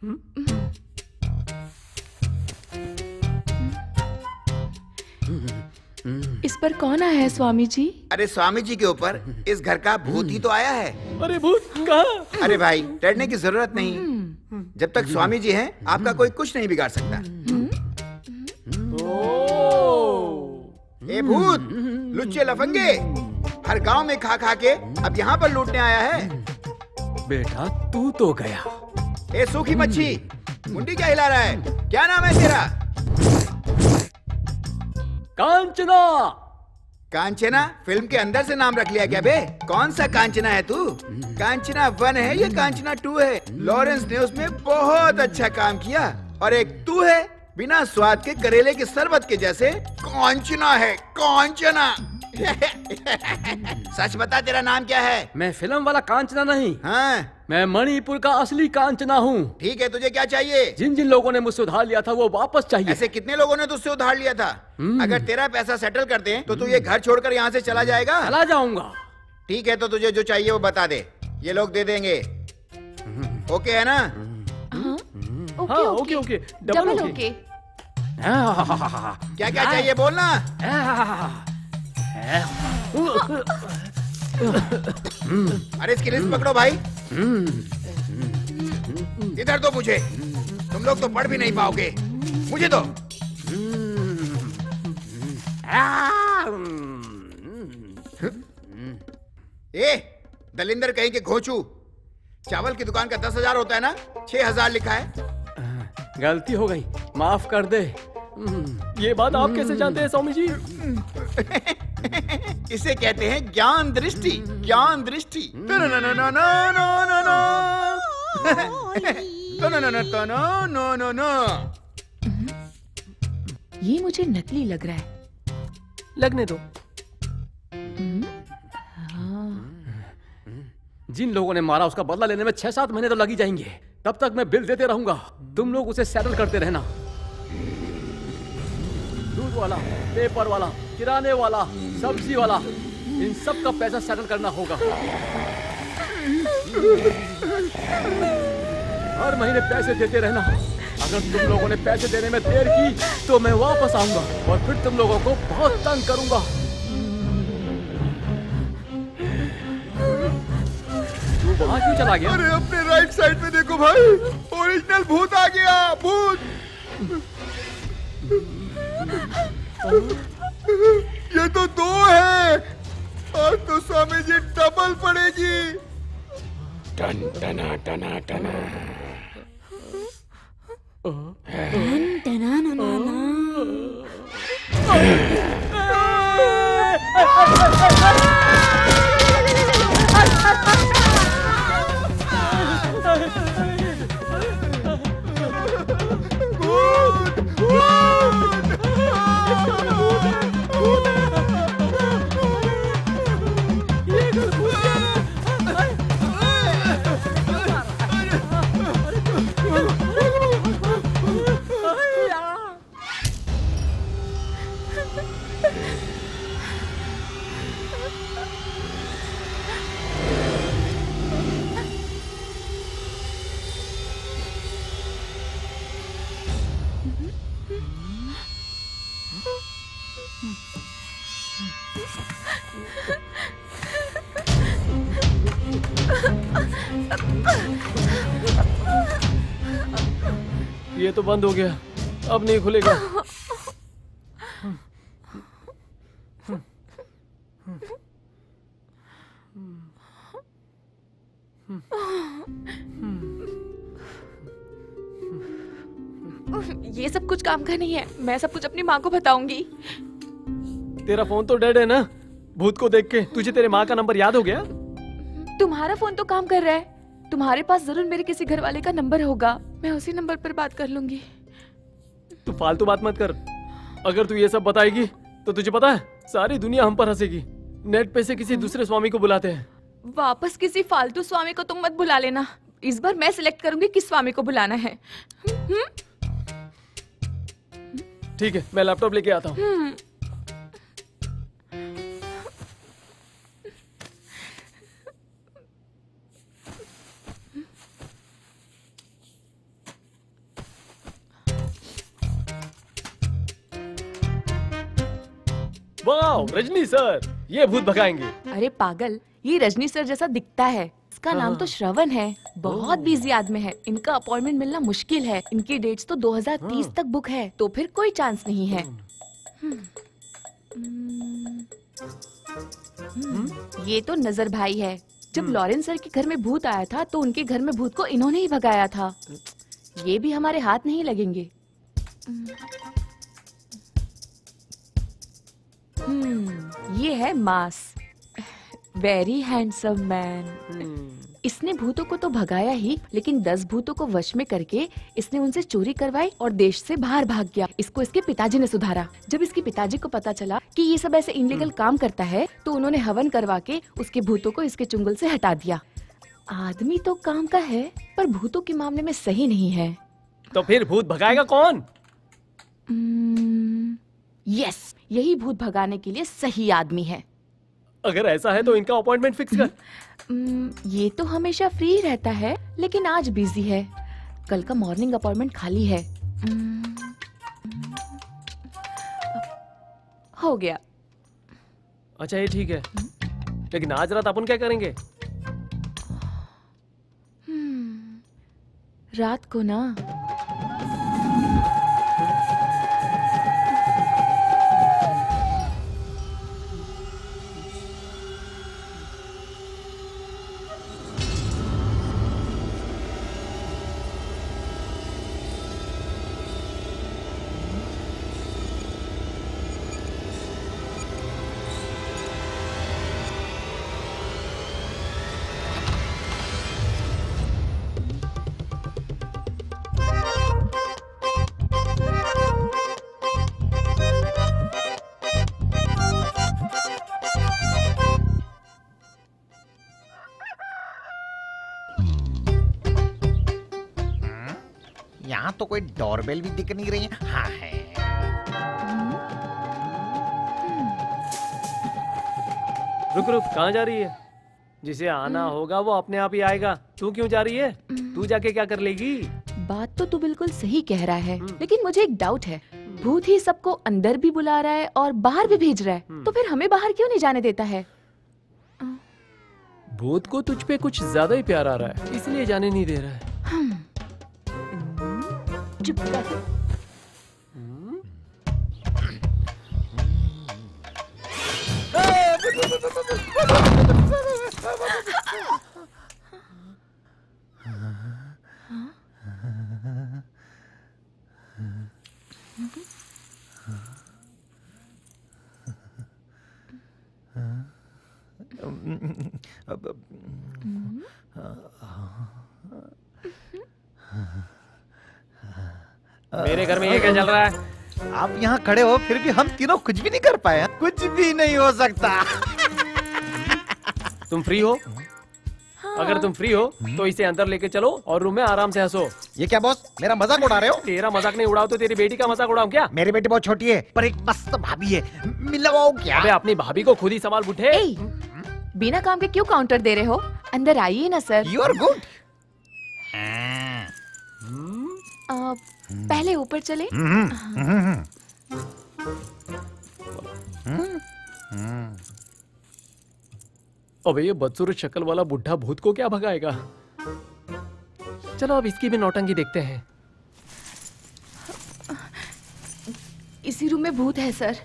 इस पर कौन आया है स्वामी जी? अरे स्वामी जी के ऊपर इस घर का भूत ही तो आया है। अरे भूत कहाँ? अरे भाई डरने की जरूरत नहीं, जब तक स्वामी जी हैं आपका कोई कुछ नहीं बिगाड़ सकता। ए भूत, लुच्चे लफंगे, हर गांव में खा खा के अब यहाँ पर लूटने आया है। बेटा तू तो गया। ए सूखी मच्छी, मुंडी क्या हिला रहा है? क्या नाम है तेरा? कांचना। कांचना? फिल्म के अंदर से नाम रख लिया क्या बे? कौन सा कांचना है तू? कांचना 1 है या कांचना 2 है? लॉरेंस ने उसमें बहुत अच्छा काम किया। और एक तू है बिना स्वाद के करेले के शरबत के जैसे। कांचना है कांचना। सच बता तेरा नाम क्या है? मैं फिल्म वाला कांचना नहीं। हाँ मैं मणिपुर का असली कांचना हूँ। ठीक है, तुझे क्या चाहिए? जिन जिन लोगों ने मुझसे उधार लिया था वो वापस चाहिए। ऐसे कितने लोगों ने तुझसे उधार लिया था? अगर तेरा पैसा सेटल कर दें तो तू ये घर छोड़कर यहाँ से चला जाएगा? चला जाऊंगा। ठीक है, तो तुझे जो चाहिए वो बता दे, ये लोग दे देंगे। ओके है ना? हाँ ओके ओके, डबल ओके। क्या क्या चाहिए बोलना। अरे इसकी लिस्ट पकड़ो भाई। इधर दो मुझे, तुम लोग तो पढ़ भी नहीं पाओगे। मुझे दो। ए दलिंदर कहीं के घोचू, चावल की दुकान का 10,000 होता है ना, 6,000 लिखा है। गलती हो गई, माफ कर दे। ये बात आप कैसे जानते हैं स्वामी जी? इसे कहते हैं ज्ञान दृष्टि। ज्ञान दृष्टि। ये मुझे नकली लग रहा है। लगने दो। जिन लोगों ने मारा उसका बदला लेने में 6-7 महीने तो लग ही जाएंगे। तब तक मैं बिल देते रहूंगा, तुम लोग उसे सेटल करते रहना। दूध वाला, पेपर वाला, किराने वाला, सब्जी वाला, इन सब का पैसा सेटल करना होगा। हर महीने पैसे देते रहना। अगर तुम लोगों ने पैसे देने में देर की तो मैं वापस आऊंगा और फिर तुम लोगों को बहुत तंग करूंगा। तू वहां क्यों चला गया? अरे अपने राइट साइड में देखो भाई, ओरिजिनल भूत आ गया। भूत। ये तो 2 है। आज तो स्वामी जी डबल पड़ेगी। टन टना टना टना। ये तो बंद हो गया, अब नहीं खुलेगा। ये सब कुछ काम का नहीं है, मैं सब कुछ अपनी माँ को बताऊंगी। तेरा फोन तो डेड है ना? भूत को देख के तुझे तेरे माँ का नंबर याद हो गया? तुम्हारा फोन तो काम कर रहा है, तुम्हारे पास जरूर मेरे किसी घर वाले का नंबर होगा, मैं उसी नंबर पर बात कर लूंगी। तू फालतू बात मत कर। अगर तू ये सब बताएगी तो तुझे पता है सारी दुनिया हम पर हंसेगी। नेट पे से किसी दूसरे स्वामी को बुलाते हैं। वापस किसी फालतू स्वामी को तुम मत बुला लेना, इस बार मैं सिलेक्ट करूंगी किस स्वामी को बुलाना है। ठीक है, मैं लैपटॉप लेके आता हूँ। वाह, रजनी सर, ये भूत भगाएंगे। अरे पागल, ये रजनी सर जैसा दिखता है। इसका नाम तो श्रवण है, बहुत बिजी आदमी है, इनका अपॉइंटमेंट मिलना मुश्किल है। इनकी डेट्स तो 2030 तक बुक है, तो फिर कोई चांस नहीं है। ये तो नजर भाई है। जब लॉरेंस सर के घर में भूत आया था तो उनके घर में भूत को इन्होंने ही भगाया था। ये भी हमारे हाथ नहीं लगेंगे। ये है मास, वेरी हैंडसम मैन। इसने भूतों को तो भगाया ही, लेकिन 10 भूतों को वश में करके इसने उनसे चोरी करवाई और देश से बाहर भाग गया। इसको इसके पिताजी ने सुधारा। जब इसके पिताजी को पता चला कि ये सब ऐसे इनलीगल काम करता है, तो उन्होंने हवन करवा के उसके भूतों को इसके चुंगल से हटा दिया। आदमी तो काम का है, पर भूतों के मामले में सही नहीं है। तो फिर भूत भगाएगा कौन? यस, यही भूत भगाने के लिए सही आदमी है। अगर ऐसा है तो इनका अपॉइंटमेंट फिक्स कर। ये तो हमेशा फ्री रहता है, लेकिन आज बिजी है। कल का मॉर्निंग अपॉइंटमेंट खाली है। हो गया। अच्छा, ये ठीक है, लेकिन आज रात अपन क्या करेंगे? रात को ना यहाँ तो कोई डोरबेल भी दिख नहीं रही है। हाँ है। रुक रुक, कहाँ जा रही है? जिसे आना होगा वो अपने आप ही आएगा। तू क्यों जा रही है? तू जाके क्या कर लेगी? बात तो तू बिल्कुल सही कह रहा है, लेकिन मुझे एक डाउट है। भूत ही सबको अंदर भी बुला रहा है और बाहर भी भेज रहा है, तो फिर हमें बाहर क्यों नहीं जाने देता है? भूत को तुझ पे कुछ ज्यादा ही प्यार आ रहा है, इसलिए जाने नहीं दे रहा है। चुप कर। मेरे घर में ये क्या चल रहा है? आप यहाँ खड़े हो फिर भी हम तीनों कुछ भी नहीं कर पाए। कुछ भी नहीं हो सकता। तुम फ्री हो? अगर तुम फ्री हो तो इसे अंदर लेके चलो और रूम में आराम से हंसो। ये क्या बॉस, मेरा मजाक उड़ा रहे हो? तेरा मजाक नहीं उड़ाओ तो तेरी बेटी का मजाक उड़ाऊं क्या? मेरी बेटी बहुत छोटी है, पर एक मस्त भाभी है, मिलवाओ क्या? अबे अपनी भाभी को खुद ही संभाल बुढ़े। बिना काम के क्यों काउंटर दे रहे हो? अंदर आइए ना सर। You are good. पहले ऊपर चले। अबे ये बदसूरत शक्ल वाला बुढ़ा भूत को क्या भगाएगा? चलो अब इसकी भी नौटंकी देखते हैं। इसी रूम में भूत है सर।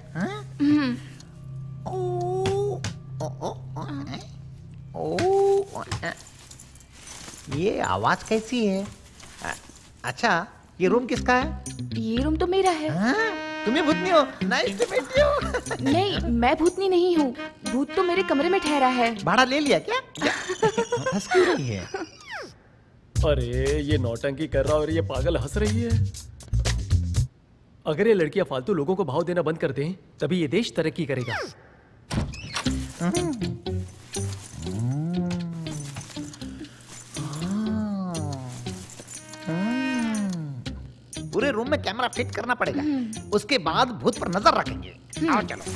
ये आवाज कैसी है? अच्छा, ये रूम किसका है? ये रूम तो मेरा है। तुम्हें भूतनी हो? Nice to meet you. नहीं, मैं भूतनी नहीं हूँ। भूत तो मेरे कमरे में ठहरा है। भाड़ा ले लिया क्या? हंस क्यों रही है? अरे ये नौटंकी कर रहा और ये पागल हंस रही है। अगर ये लड़कियां फालतू लोगों को भाव देना बंद कर दें, तभी ये देश तरक्की करेगा। पूरे रूम में कैमरा फिट करना पड़ेगा। उसके बाद भूत पर नजर रखेंगे। आओ चलो।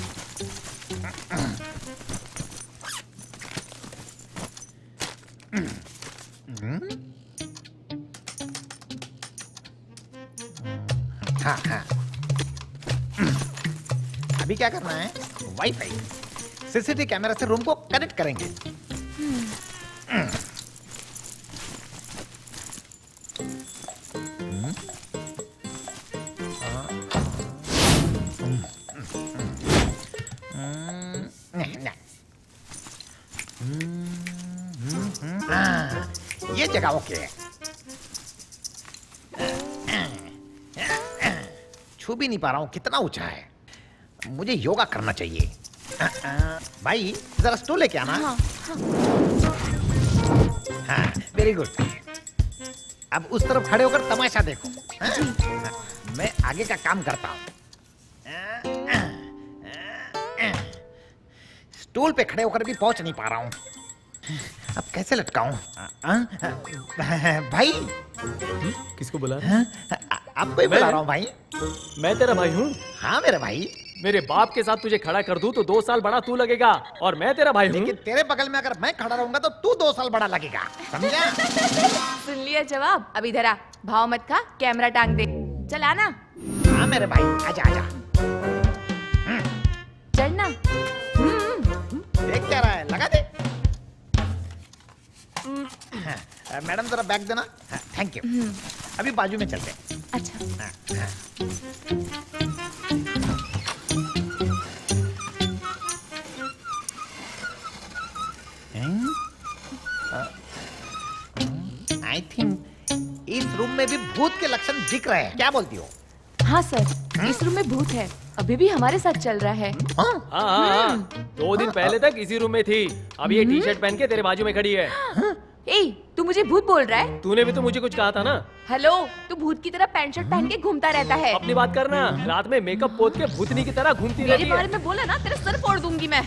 हाँ हाँ। अभी क्या करना है? वाईफाई सीसीटीवी कैमरा से रूम को कनेक्ट करेंगे। ये जगह ओके है। छू भी नहीं पा रहा हूँ, कितना ऊंचा है। मुझे योगा करना चाहिए। भाई जरा स्टूल लेके आना। हाँ वेरी गुड। अब उस तरफ खड़े होकर तमाशा देखो। मैं आगे का काम करता हूँ। स्टूल पे खड़े होकर भी पहुंच नहीं पा रहा हूँ। अब कैसे लटकाऊं? भाई किसको बुला? आपको ही बुला रहा हूँ भाई। मैं तेरा भाई हूँ। हाँ मेरे भाई। मेरे बाप के साथ तुझे खड़ा कर दूं तो 2 साल बड़ा तू लगेगा, और मैं तेरा भाई हूँ। लेकिन तेरे बगल में अगर मैं खड़ा रहूंगा तो तू 2 साल बड़ा लगेगा, समझा? सुन लिया जवाब? अब इधर आ, भाव मत खा, कैमरा टांग दे। चल आना। हाँ मेरे भाई, आजा आजा। चलना। देख क्या रहा है, लगा दे। मैडम जरा बैग देना। Thank you. अभी बाजू में चलते। अच्छा। आई थिंक इस रूम में भी भूत के लक्षण दिख रहे हैं, क्या बोलती हो? हाँ सर, इस रूम में भूत है, अभी भी हमारे साथ चल रहा है। हाँ। 2 दिन पहले तक इसी रूम में थी, अब ये टी-शर्ट पहन के तेरे बाजू में खड़ी है। ए, तू मुझे भूत बोल रहा है? तूने भी तो मुझे कुछ कहा था ना। हेलो, तू भूत की तरह पैंट शर्ट पहन के घूमता रहता है। अपनी बात करना। रात में मेकअप पोत के भूतनी की तरह घूमती रहती है। मेरे बारे में बोला ना, तेरा सर फोड़ दूंगी मैं।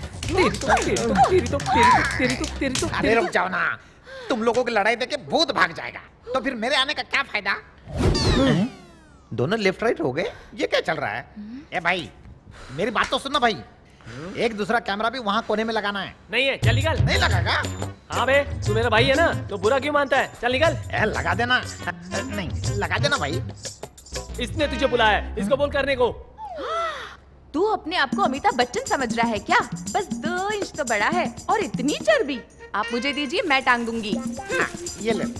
तेरी तो अरे रुक जाओ ना, तुम लोगों की लड़ाई देख के भूत भाग जाएगा, तो फिर मेरे आने का क्या फायदा? दोनों लेफ्ट राइट हो गए, ये क्या चल रहा है? ए भाई मेरी बात तो सुनना भाई, एक दूसरा कैमरा भी वहाँ कोने में लगाना है। नहीं है, चल निकल। नहीं लगाएगा? हाँ बे, तू मेरा भाई है ना, तो बुरा क्यों मानता है? चल निकल। लगा देना। नहीं लगा देना भाई। इसने तुझे बुलाया है, इसको बोल करने को। तू अपने आप को अमिताभ बच्चन समझ रहा है क्या? बस 2 इंच तो बड़ा है और इतनी चर्बी। आप मुझे दीजिए, मैं टांग दूंगी। हाँ, ये ले।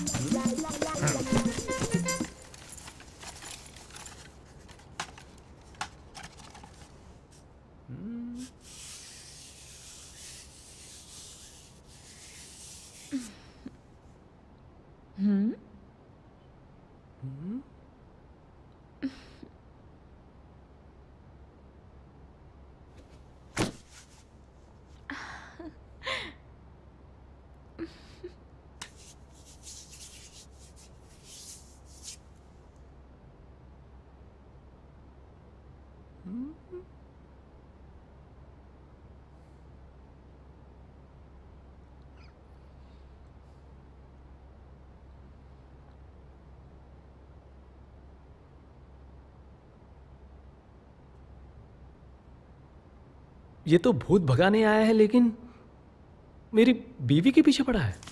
ये तो भूत भगाने आया है, लेकिन मेरी बीवी के पीछे पड़ा है।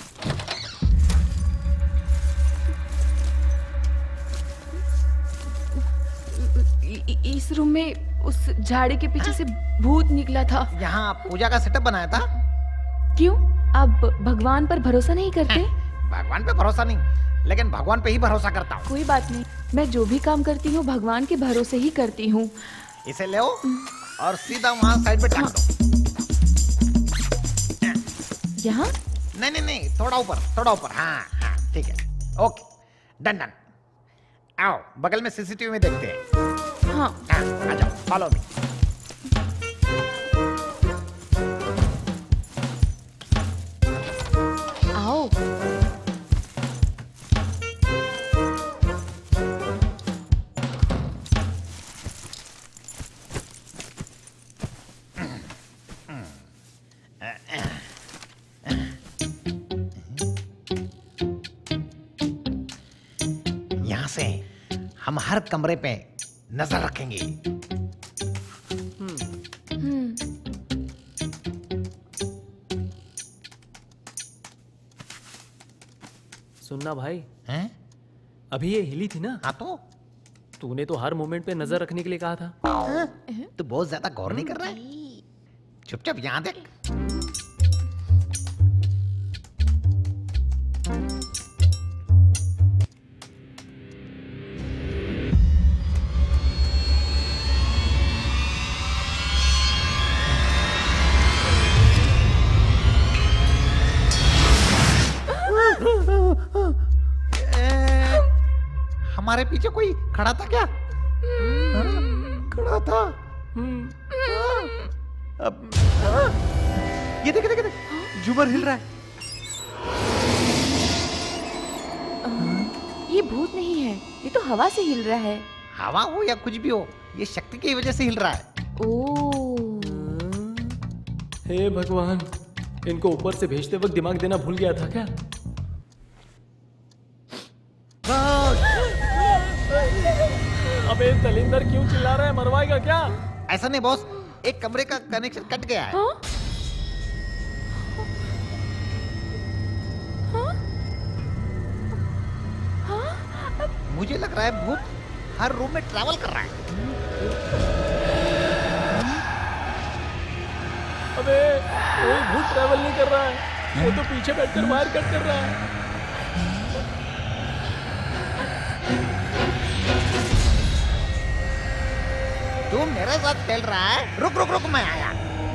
इस रूम में उस झाड़ी के पीछे से भूत निकला था। यहाँ पूजा का सेटअप बनाया था। क्यों? आप भगवान पर भरोसा नहीं करते? भगवान पे भरोसा नहीं, लेकिन भगवान पे ही भरोसा करता हूँ। कोई बात नहीं, मैं जो भी काम करती हूँ भगवान के भरोसे ही करती हूँ। इसे ले और सीधा वहाँ साइड पे टांग दो। यहाँ? नहीं नहीं नहीं, थोड़ा ऊपर। हाँ हाँ ठीक है, ओके डन डन। आओ बगल में सीसीटीवी में देखते हैं। हाँ आ जाओ, फॉलो मी। आओ। यहाँ से हम हर कमरे पे नजर रखेंगे। सुनना भाई, हैं? अभी ये हिली थी ना? हाँ तो तूने तो हर मोमेंट पे नजर रखने के लिए कहा था। तू बहुत ज्यादा गौर नहीं कर रहा है। चुपचाप यहाँ देख। हमारे पीछे कोई खड़ा था क्या? खड़ा था। अब ये देख देख देख, झूमर हिल रहा है। ये भूत नहीं है, ये तो हवा से हिल रहा है। हवा हो या कुछ भी हो, ये शक्ति की वजह से हिल रहा है। ओह, हे भगवान, इनको ऊपर से भेजते वक्त दिमाग देना भूल गया था क्या? अबे तलिंदर क्यों चिल्ला रहा है? मरवाएगा क्या? ऐसा नहीं बॉस, एक कमरे का कनेक्शन कट गया है। हाँ? हाँ? हाँ? मुझे लग रहा है भूत हर रूम में ट्रैवल कर रहा है। अबे कोई भूत ट्रैवल नहीं कर रहा है, वो तो पीछे बैठकर वायर कट कर रहा है। तू मेरे साथ खेल रहा है? रुक रुक रुक, मैं आया।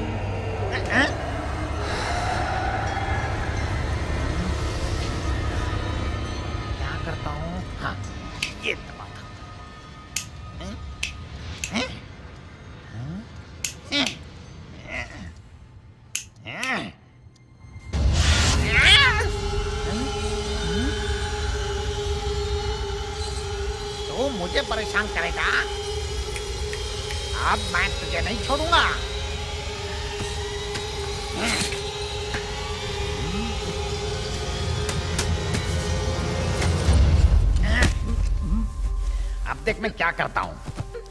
क्या करता हूँ? हाँ, ये दबाता हूँ। तू मुझे परेशान करेगा? अब मैं तुझे नहीं छोड़ूंगा। अब देख मैं क्या करता हूं।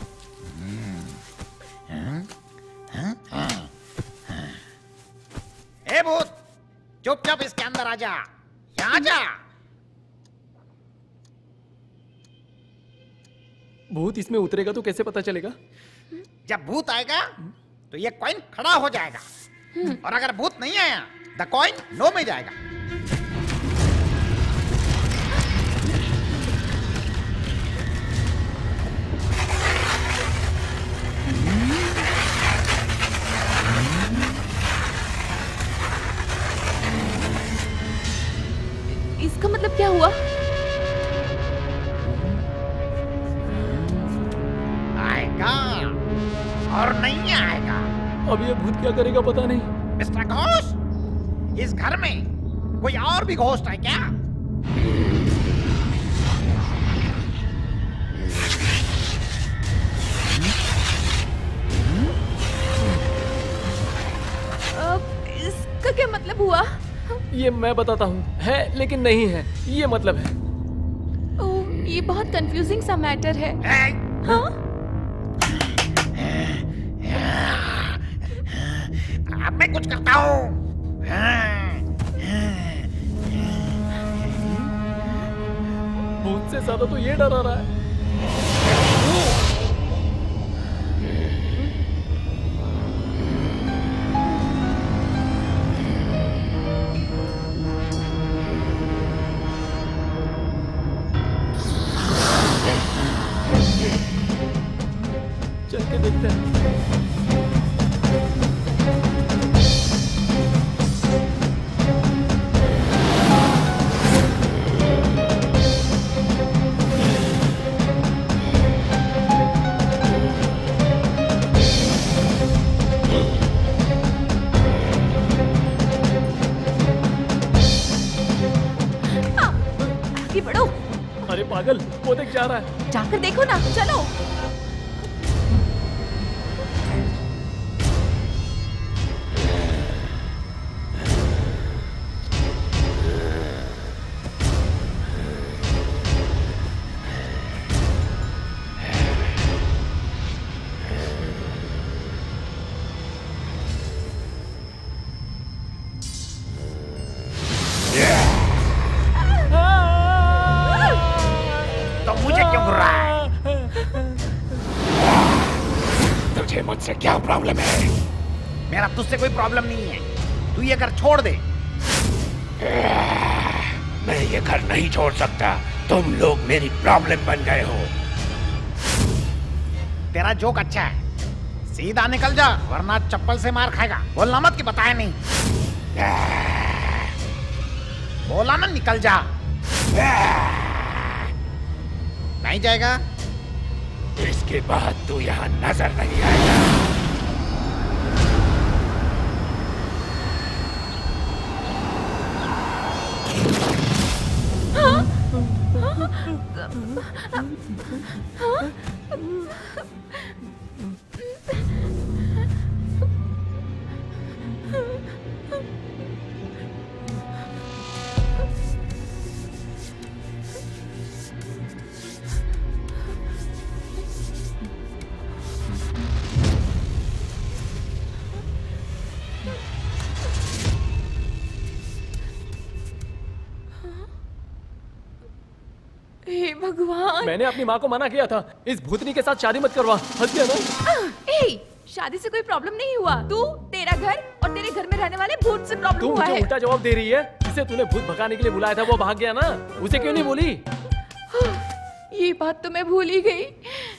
ए भूत, चुपचाप इसके अंदर आ जा। यहाँ जा। भूत इसमें उतरेगा तो कैसे पता चलेगा? जब भूत आएगा तो ये कॉइन खड़ा हो जाएगा, और अगर भूत नहीं आया द कॉइन नो में जाएगा। इसका मतलब क्या हुआ? आएगा और नहीं आएगा। अब ये भूत क्या करेगा पता नहीं। मिस्टर घोस्ट, इस घर में कोई और भी घोस्ट है क्या? इसका क्या मतलब हुआ? ये मैं बताता हूँ, है लेकिन नहीं है, ये मतलब है। ओह, ये बहुत कंफ्यूजिंग सा मैटर है। हाँ? अब मैं कुछ करता हूँ। भूत से ज्यादा तो ये डरा रहा है। चल के देखते हैं। आगे बढ़ो। अरे पागल, वो देख जा रहा है। जाकर देखो ना, चलो। मुझसे क्या प्रॉब्लम है? मेरा तुझसे कोई प्रॉब्लम नहीं है, तू ये घर छोड़ दे। मैं ये घर नहीं छोड़ सकता, तुम लोग मेरी प्रॉब्लम बन गए हो। तेरा जोक अच्छा है, सीधा निकल जा वरना चप्पल से मार खाएगा। बोलना मत कि बताया नहीं। बोला ना निकल जा। नहीं जाएगा? इसके बाद तू यहाँ नजर नहीं आएगा। हे भगवान, मैंने अपनी माँ को मना किया था, इस भूतनी के साथ शादी मत करवा। हंस गया ना? शादी से कोई प्रॉब्लम नहीं हुआ। तू, तेरा घर और तेरे घर में रहने वाले भूत से प्रॉब्लम तू हुआ मुझे है। उल्टा जवाब दे रही है। जिसे तूने भूत भगाने के लिए बुलाया था वो भाग गया ना, उसे क्यों नहीं बोली? ये बात तो मैं भूल ही गई।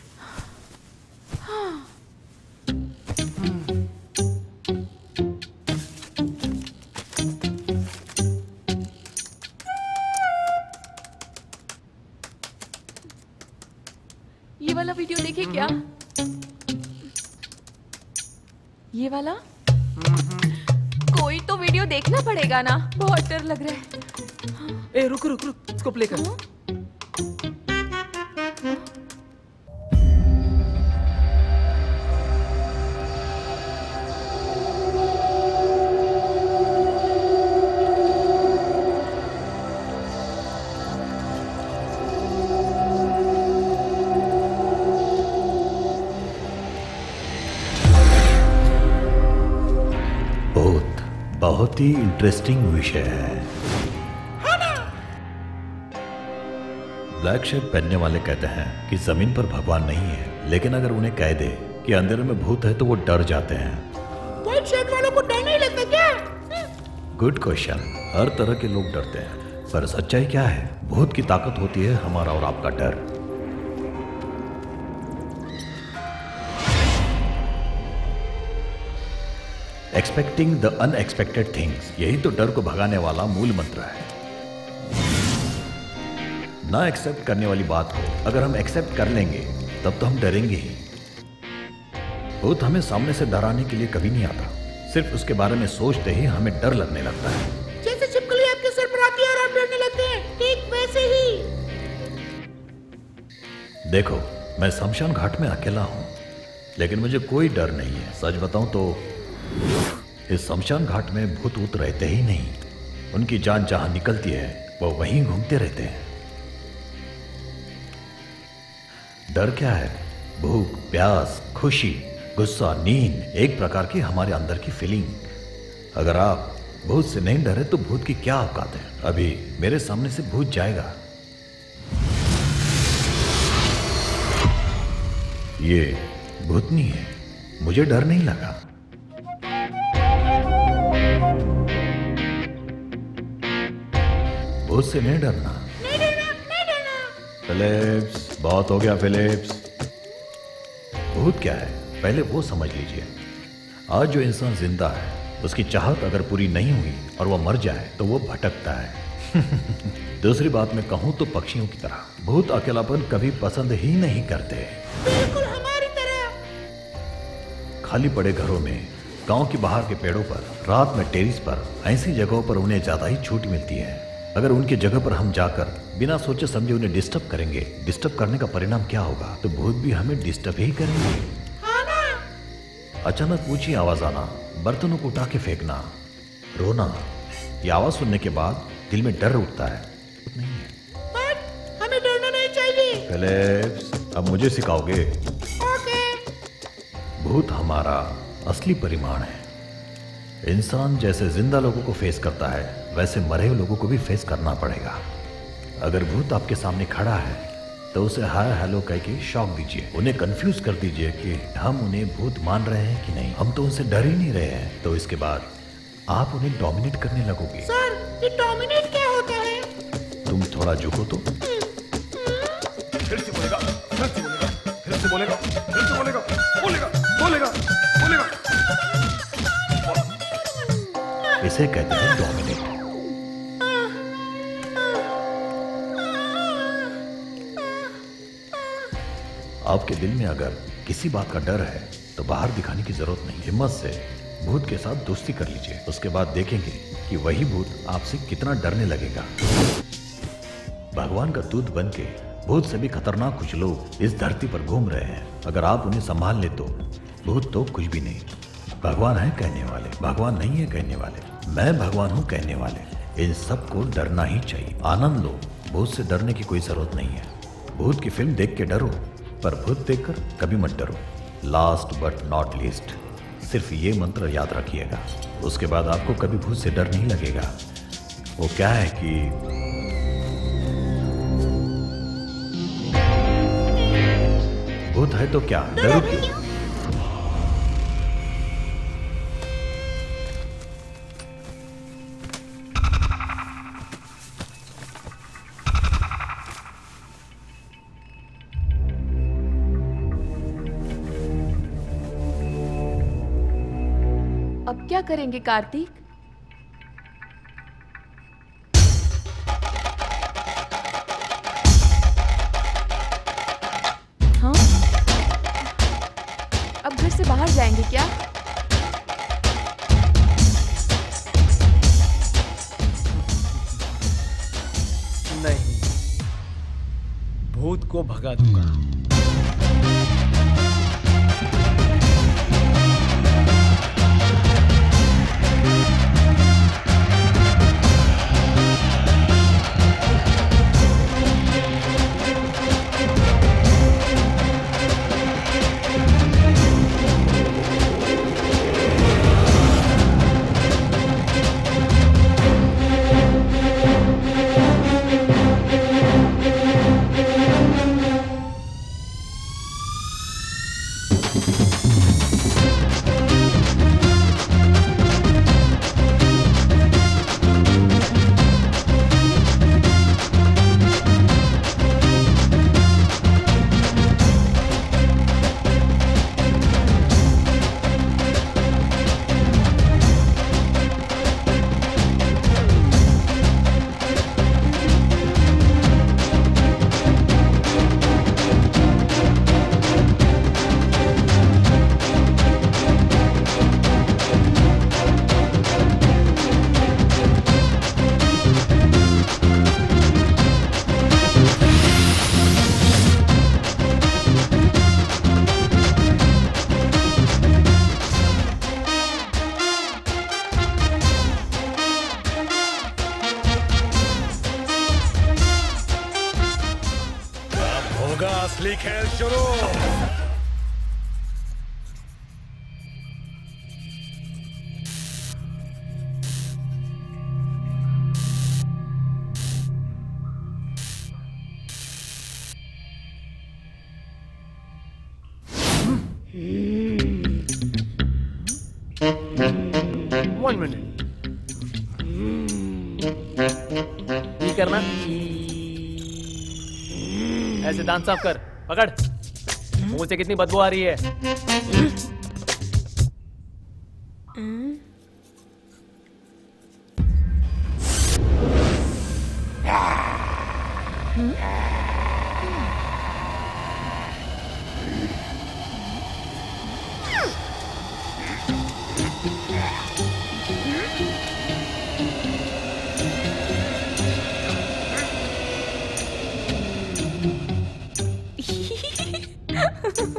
ये वाला वीडियो देखे क्या? ये वाला? कोई तो वीडियो देखना पड़ेगा ना, बहुत डर लग रहा है। ए रुक रुक रुक, इसको प्ले कर। बहुत ही इंटरेस्टिंग विषय है। ब्लैक शर्ट पहनने वाले कहते हैं कि जमीन पर भगवान नहीं है, लेकिन अगर उन्हें कह दे कि अंधेरे में भूत है तो वो डर जाते हैं। व्हाइट शर्ट वालों को डर नहीं लगता क्या? Good question. हर तरह के लोग डरते हैं, पर सच्चाई क्या है? भूत की ताकत होती है हमारा और आपका डर। एक्सपेक्टिंग द अनएक्सपेक्टेड थिंग्स, यही तो डर को भगाने वाला मूल मंत्र है। ना एक्सेप्ट करने वाली बात को अगर हम एक्सेप्ट कर लेंगे तब तो हम डरेंगे ही। भूत हमें सामने से डराने के लिए कभी नहीं आता, सिर्फ उसके बारे में सोचते ही हमें डर लगने लगता है। जैसे छिपकली आपके सर पर आती है और आप डरने लगते हैं, ठीक वैसे ही। देखो, मैं शमशान घाट में अकेला हूं, लेकिन मुझे कोई डर नहीं है। सच बताऊं तो इस शमशान घाट में भूत वूत रहते ही नहीं। उनकी जान जहां निकलती है वो वहीं घूमते रहते हैं। डर क्या है? भूख, प्यास, खुशी, गुस्सा, नींद, एक प्रकार की हमारे अंदर की फीलिंग। अगर आप भूत से नहीं डरे तो भूत की क्या औकात है? अभी मेरे सामने से भूत जाएगा, ये भूतनी है, मुझे डर नहीं लगा। भूत से नहीं डरना। नहीं डरना, नहीं डरना। फिलिप्स, बहुत हो गया फिलिप्स। भूत क्या है पहले वो समझ लीजिए। आज जो इंसान जिंदा है उसकी चाहत अगर पूरी नहीं हुई और वो मर जाए तो वो भटकता है। दूसरी बात मैं कहूं तो पक्षियों की तरह भूत अकेलापन कभी पसंद ही नहीं करते। बिल्कुल हमारी तरह। खाली पड़े घरों में, गांव के बाहर के पेड़ों पर, रात में टेरिस पर, ऐसी जगहों पर उन्हें ज्यादा ही छूट मिलती है। अगर उनकी जगह पर हम जाकर बिना सोचे समझे उन्हें डिस्टर्ब करेंगे, डिस्टर्ब करने का परिणाम क्या होगा? तो भूत भी हमें डिस्टर्ब ही करेंगे। अचानक ऊंची आवाज आना, बर्तनों को उठा के फेंकना, रोना, ये आवाज सुनने के बाद दिल में डर उठता है। हमें डरना नहीं चाहिए। फिलिप्स, अब मुझे सिखाओगे? ओके। भूत हमारा असली परिमाण है। इंसान जैसे जिंदा लोगों को फेस करता है, वैसे मरे हुए लोगों को भी फेस करना पड़ेगा। अगर भूत आपके सामने खड़ा है तो उसे हाय हेलो कह के शॉक दीजिए, उन्हें कंफ्यूज कर दीजिए कि हम उन्हें भूत मान रहे हैं कि नहीं। हम तो उनसे डर ही नहीं रहे हैं। तो इसके बाद आप उन्हें डोमिनेट करने लगोगे। सर, ये डोमिनेट क्या होता है? तुम थोड़ा झुको तो। फिर से बोलेगा, फिर से बोलेगा, फिर से बोलेगा, फिर से बोलेगा, बोलेगा, बोलेगा, बोलेगा। इसे कहते हैं डोमिनेट। आपके दिल में अगर किसी बात का डर है तो बाहर दिखाने की जरूरत नहीं। हिम्मत से भूत के साथ दोस्ती कर लीजिए, उसके बाद देखेंगे कि वही भूत आपसे कितना डरने लगेगा। भगवान का दूत बनके भूत से भी खतरनाक कुछ लोग इस धरती पर घूम रहे हैं। अगर आप उन्हें संभाल ले तो भूत तो कुछ भी नहीं। भगवान है कहने वाले, भगवान नहीं है कहने वाले, मैं भगवान हूं कहने वाले, इन सबको डरना ही चाहिए। आनंद लो, भूत से डरने की कोई जरूरत नहीं है। भूत की फिल्म देख के डरो, पर भूत देखकर कभी मत डरो। लास्ट बट नॉट लीस्ट, सिर्फ ये मंत्र याद रखिएगा, उसके बाद आपको कभी भूत से डर नहीं लगेगा। वो क्या है कि भूत है तो क्या, डरो क्यों? अब क्या करेंगे कार्तिक? हाँ? अब घर से बाहर जाएंगे क्या? नहीं, भूत को भगा दूंगा। असली खेल शुरू। One minute. ये करना, ऐसे दांत साफ कर, पकड़। मुंह से कितनी बदबू आ रही है।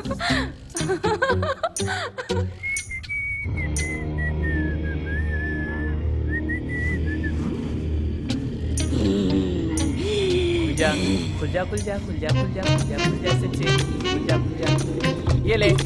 खुल जा खुल जा खुल जा खुल जा खुल जा खुल जा सच्चे खुल जा खुल जा ये ले।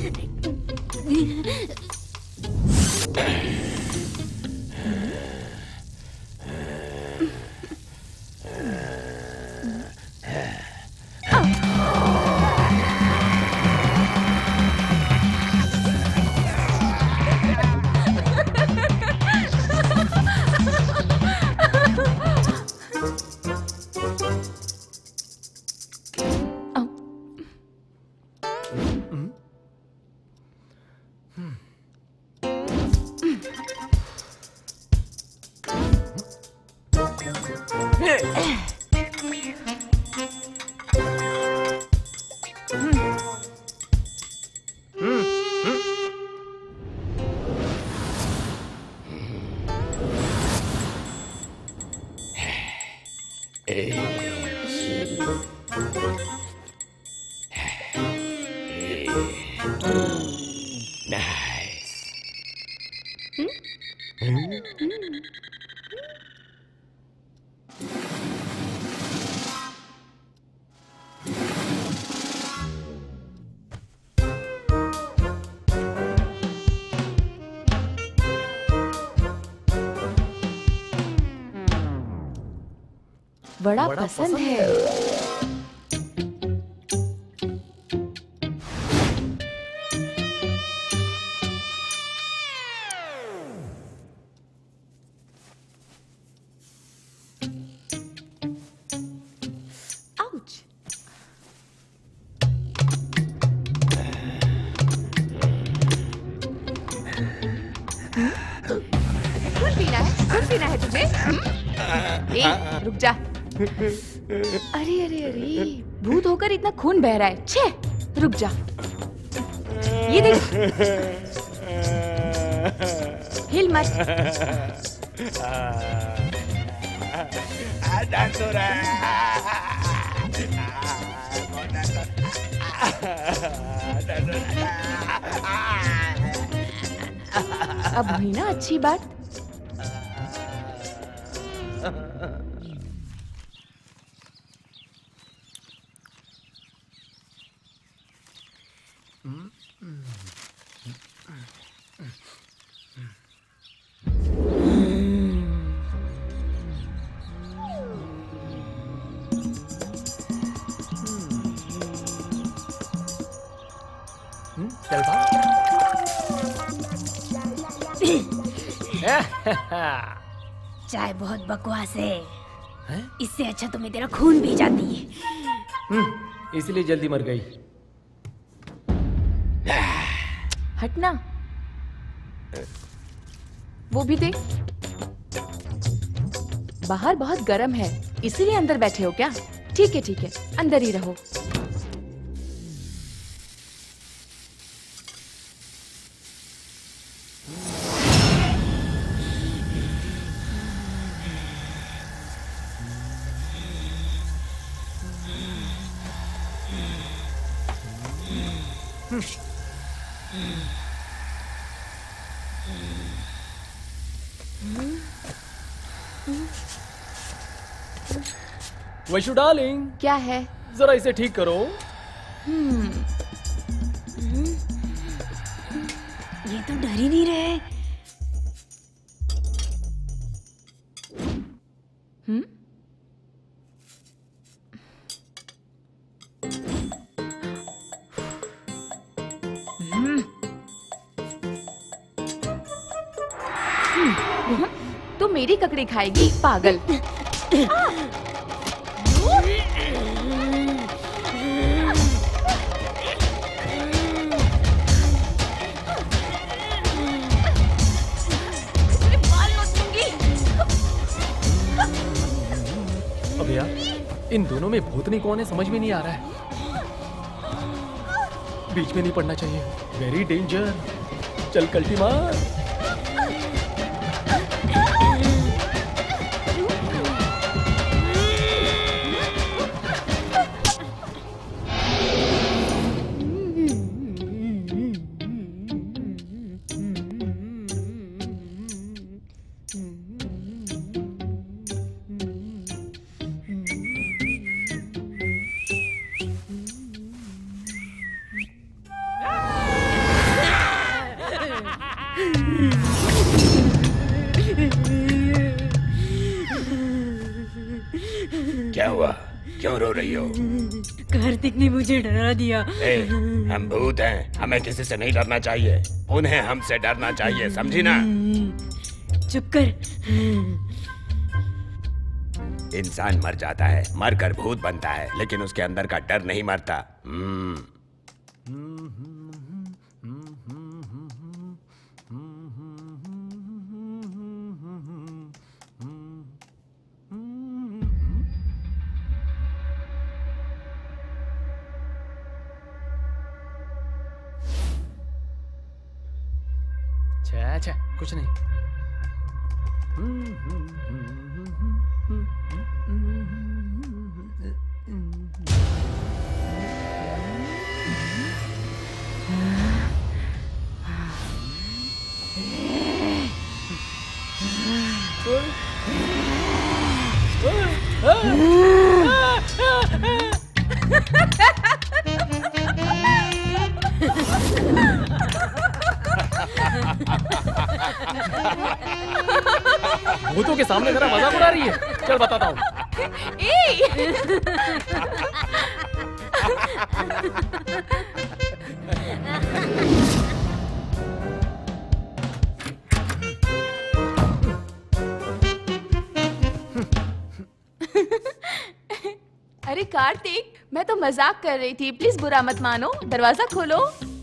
बड़ा पसंद है। खून पीना है तुझे? ए, रुक जा। अरे अरे अरे, भूत होकर इतना खून बह रहा है। छे, रुक जा। ये देख, हिल मत। अब हुई ना अच्छी बात। चाय बहुत बकवास है। इससे अच्छा तुम्हें तेरा खून पी जाती है। इसलिए जल्दी मर गई। हटना, वो भी देख। बाहर बहुत गर्म है, इसीलिए अंदर बैठे हो क्या? ठीक है, अंदर ही रहो। वैशु डार्लिंग, क्या है? जरा इसे ठीक करो। ये तो डर ही नहीं रहे। तू मेरी ककड़ी खाएगी, पागल। अब यार, इन दोनों में भूतनी कौन है समझ में नहीं आ रहा है। बीच में नहीं पड़ना चाहिए, वेरी डेंजर। चल कल्टी मार। क्यों रो रही हो? कार्तिक ने मुझे डरा दिया। ए, हम भूत हैं, हमें किसी से नहीं डरना चाहिए, उन्हें हमसे डरना चाहिए, समझी ना? चुप कर। इंसान मर जाता है, मरकर भूत बनता है, लेकिन उसके अंदर का डर नहीं मरता। अच्छा कुछ नहीं। भूतों के सामने मेरा मजाक उड़ा रही है। चल बताता हूँ। अरे कार्तिक, मैं तो मजाक कर रही थी, प्लीज बुरा मत मानो। दरवाजा खोलो।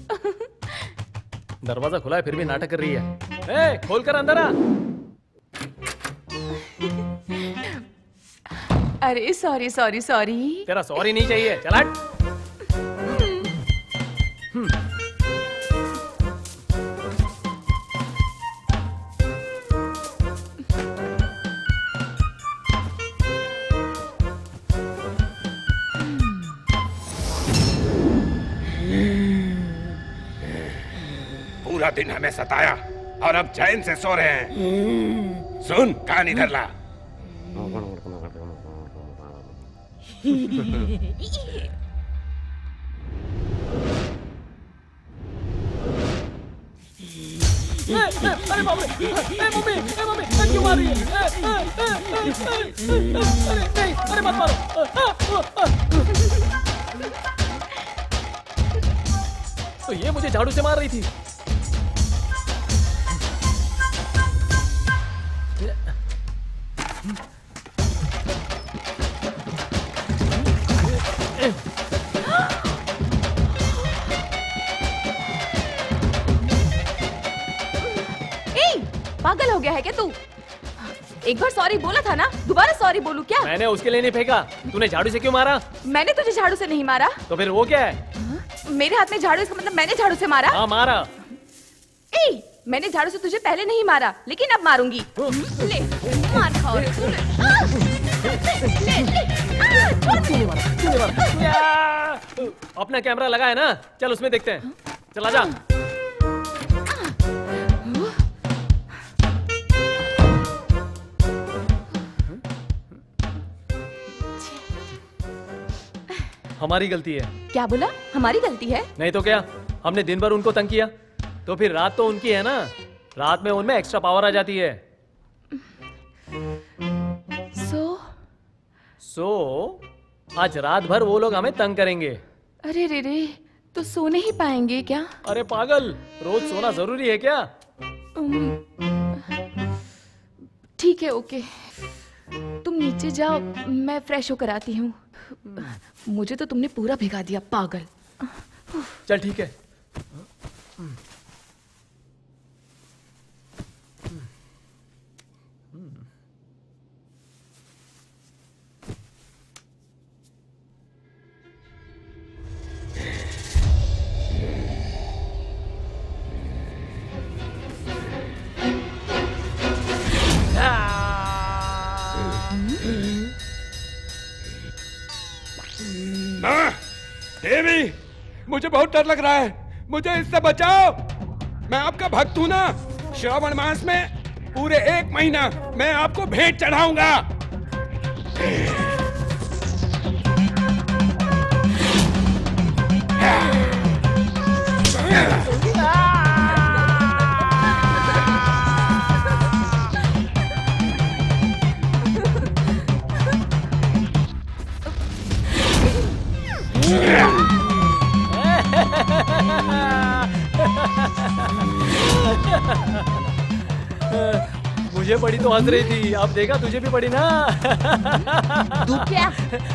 दरवाजा खुला है फिर भी नाटक कर रही है। ए, खोल कर अंदर आ। अरे सॉरी सॉरी सॉरी। तेरा सॉरी नहीं चाहिए, चल हट। पूरा दिन हमें सताया और अब चैन से सो रहे हैं। सुन, कान इधर ला। अरे बाप रे, मम्मी, क्यों मार रही है? अरे मत मारो। तो ये मुझे झाड़ू से मार रही थी। पागल हो गया है क्या तू? एक बार सॉरी बोला था ना, दोबारा सॉरी बोलूं क्या? मैंने उसके लिए नहीं फेंका। तूने झाड़ू से क्यों मारा? मैंने तुझे झाड़ू से नहीं मारा। तो फिर वो क्या है? मेरे हाथ में झाड़ू, इसका मतलब मैंने झाड़ू से मारा? हाँ मारा। मैंने झाड़ू से तुझे पहले नहीं मारा, लेकिन अब मारूंगी। ले, मार खाओ। अपना कैमरा लगा है ना, चल उसमें देखते हैं। चला जा। हमारी गलती है। क्या बोला? हमारी गलती है? नहीं तो क्या, हमने दिन भर उनको तंग किया, तो फिर रात तो उनकी है ना। रात में उनमें एक्स्ट्रा पावर आ जाती है। सो आज रात भर वो लोग हमें तंग करेंगे। अरे रे रे, तो सो नहीं पाएंगे क्या? अरे पागल, रोज सोना जरूरी है क्या? ठीक है, ओके। तुम नीचे जाओ, मैं फ्रेश होकर आती हूँ। मुझे तो तुमने पूरा भिगा दिया, पागल। चल ठीक है। देवी, मुझे बहुत डर लग रहा है, मुझे इससे बचाओ। मैं आपका भक्त हूं ना। श्रावण मास में पूरे 1 महीना मैं आपको भेंट चढ़ाऊंगा। मुझे बड़ी तो हंस रही थी, अब देखा तुझे भी बड़ी ना। तू क्या?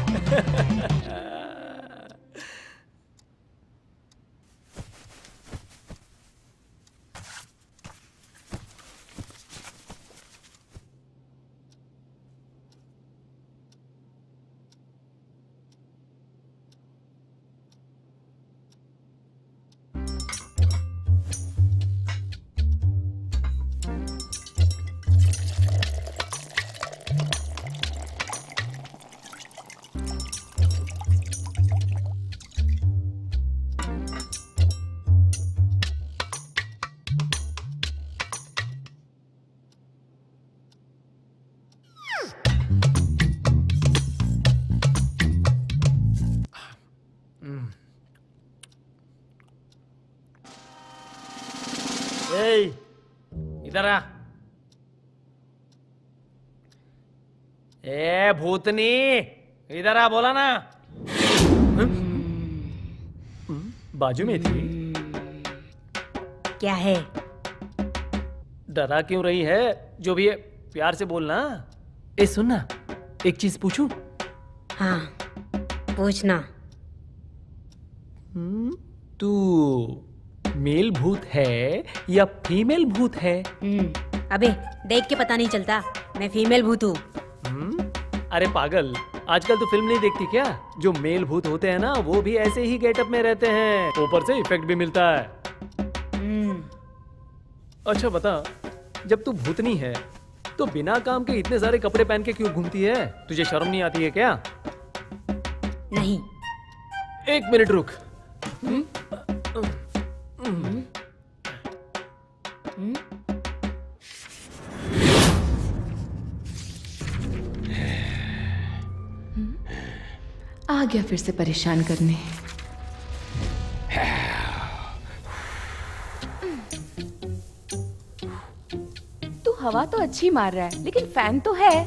इधर आ। ए भूतनी, इधर आ, बोला ना। बाजू में थी। क्या है? डरा क्यों रही है? जो भी है प्यार से बोलना। ए सुनना, एक चीज पूछूं? हाँ, पूछना। तू मेल भूत है या फीमेल भूत है? अबे देख के पता नहीं चलता, मैं फीमेल भूत हूँ। अरे पागल, आजकल तो फिल्म नहीं देखती क्या? जो मेल भूत होते हैं ना, वो भी ऐसे ही गेटअप में रहते हैं, ऊपर से इफेक्ट भी मिलता है। अच्छा बता, जब तू भूतनी है तो बिना काम के इतने सारे कपड़े पहन के क्यों घूमती है? तुझे शर्म नहीं आती है क्या? नहीं। एक मिनट रुक। आ गया फिर से परेशान करने। तू हवा तो अच्छी मार रहा है, लेकिन फैन तो है।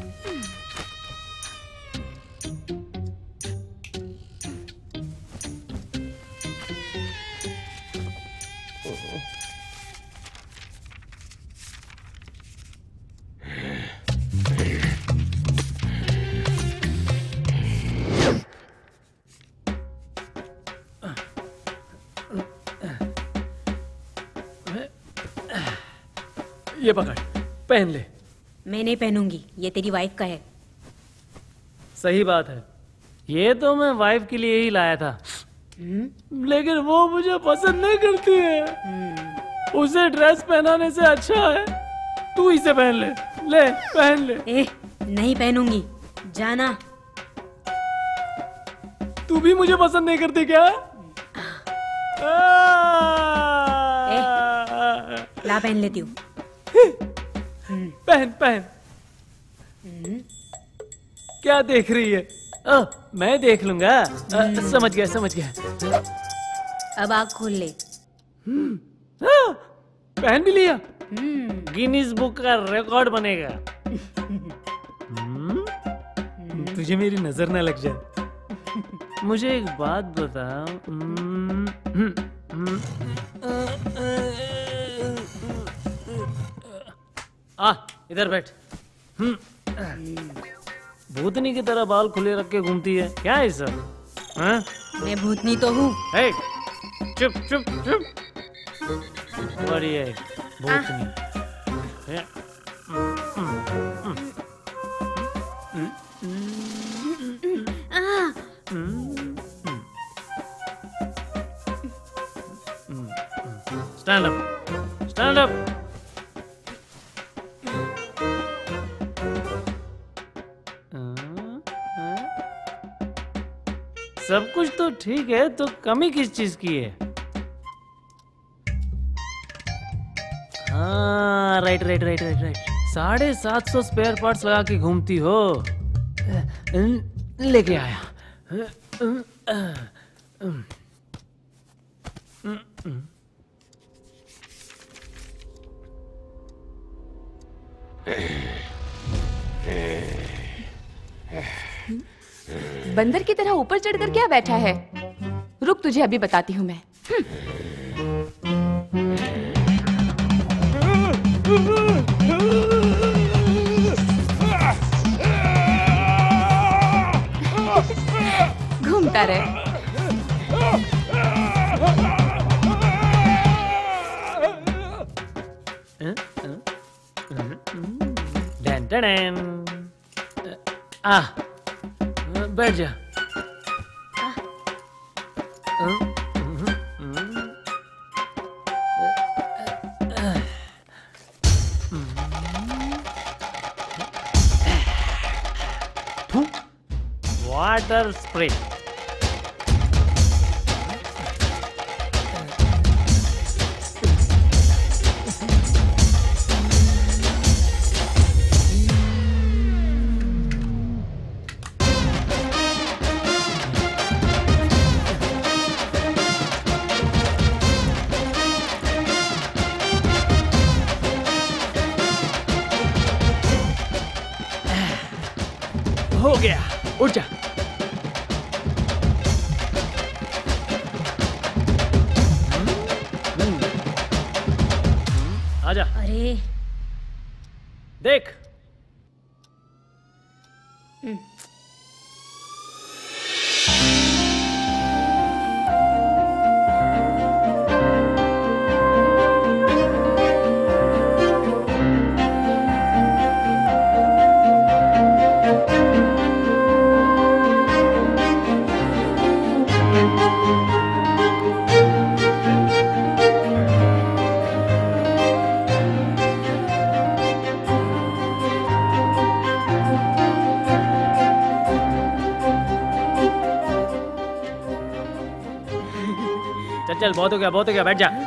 ये पकड़, पहन ले। मैं नहीं पहनूंगी, ये तेरी वाइफ का है। सही बात है, ये तो मैं वाइफ के लिए ही लाया था, लेकिन वो मुझे पसंद नहीं करती है। उसे ड्रेस पहनाने से अच्छा है तू इसे पहन ले। ले पहन ले। नहीं पहनूंगी, जाना। तू भी मुझे पसंद नहीं करती क्या? ला पहन लेती हूँ। पहन पहन। क्या देख रही है? मैं देख लूंगा। समझ गया समझ गया। अब आँख खोल ले। पहन भी लिया। गिनीज बुक का रिकॉर्ड बनेगा। तुझे मेरी नजर ना लग जाए। मुझे एक बात बता। आ इधर बैठ। भूतनी की तरह बाल खुले रख के घूमती है, क्या है सब? हाँ? मैं भूतनी तो हूँ। चुप चुप चुप। बढ़िया है भूतनी। Stand up, stand up. सब कुछ तो ठीक है, तो कमी किस चीज की है? हाँ right right right right right. 750 spare parts लगा के घूमती हो। लेके आया। बंदर की तरह ऊपर चढ़कर क्या बैठा है? रुक, तुझे अभी बताती हूँ मैं। घूमता रहे। बैठ जा। Water spray. हो गया, उठ जा। आजा। अरे देख। चल बहुत हो गया, बैठ जा।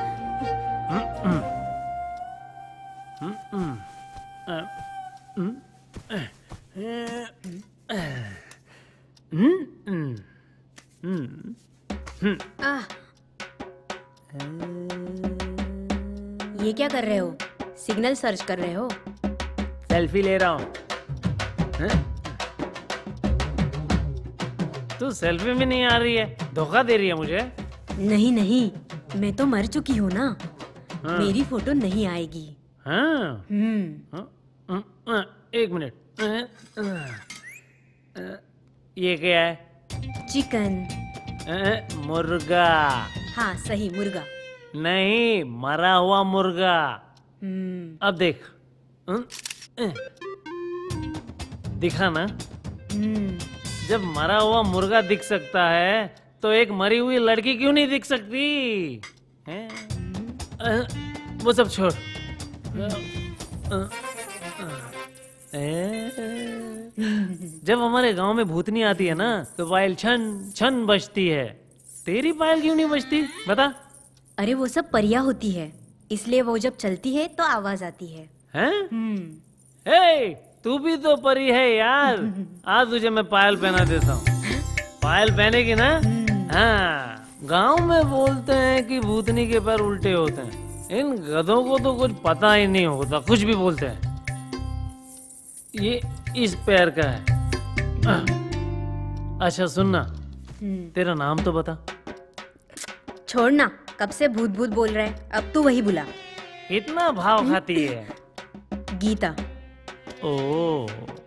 ये क्या कर रहे हो? सिग्नल सर्च कर रहे हो? सेल्फी ले रहा हूँ। तू सेल्फी में नहीं आ रही है, धोखा दे रही है मुझे। नहीं नहीं, मैं तो मर चुकी हूँ ना। मेरी फोटो नहीं आएगी। हाँ? एक मिनट। ये क्या है? चिकन। मुर्गा। हाँ सही, मुर्गा। नहीं, मरा हुआ मुर्गा। अब देख। दिखा ना। जब मरा हुआ मुर्गा दिख सकता है तो एक मरी हुई लड़की क्यों नहीं दिख सकती? वो सब छोड़। जब हमारे गांव में भूतनी आती है ना तो पायल छन छन बजती है। तेरी पायल क्यों नहीं बजती, बता? अरे वो सब परियां होती है, इसलिए वो जब चलती है तो आवाज आती है। हे, तू भी तो परी है यार। आज तुझे मैं पायल पहना देता हूँ। पायल पहनेगी ना? हाँ, गांव में बोलते हैं कि भूतनी के पैर उल्टे होते हैं। इन गधों को तो कुछ पता ही नहीं होता, कुछ भी बोलते हैं। ये इस पैर का है। अच्छा सुनना, तेरा नाम तो बता। छोड़ना, कब से भूत भूत बोल रहा है, अब तू वही बुला। इतना भाव खाती है? गीता। ओ,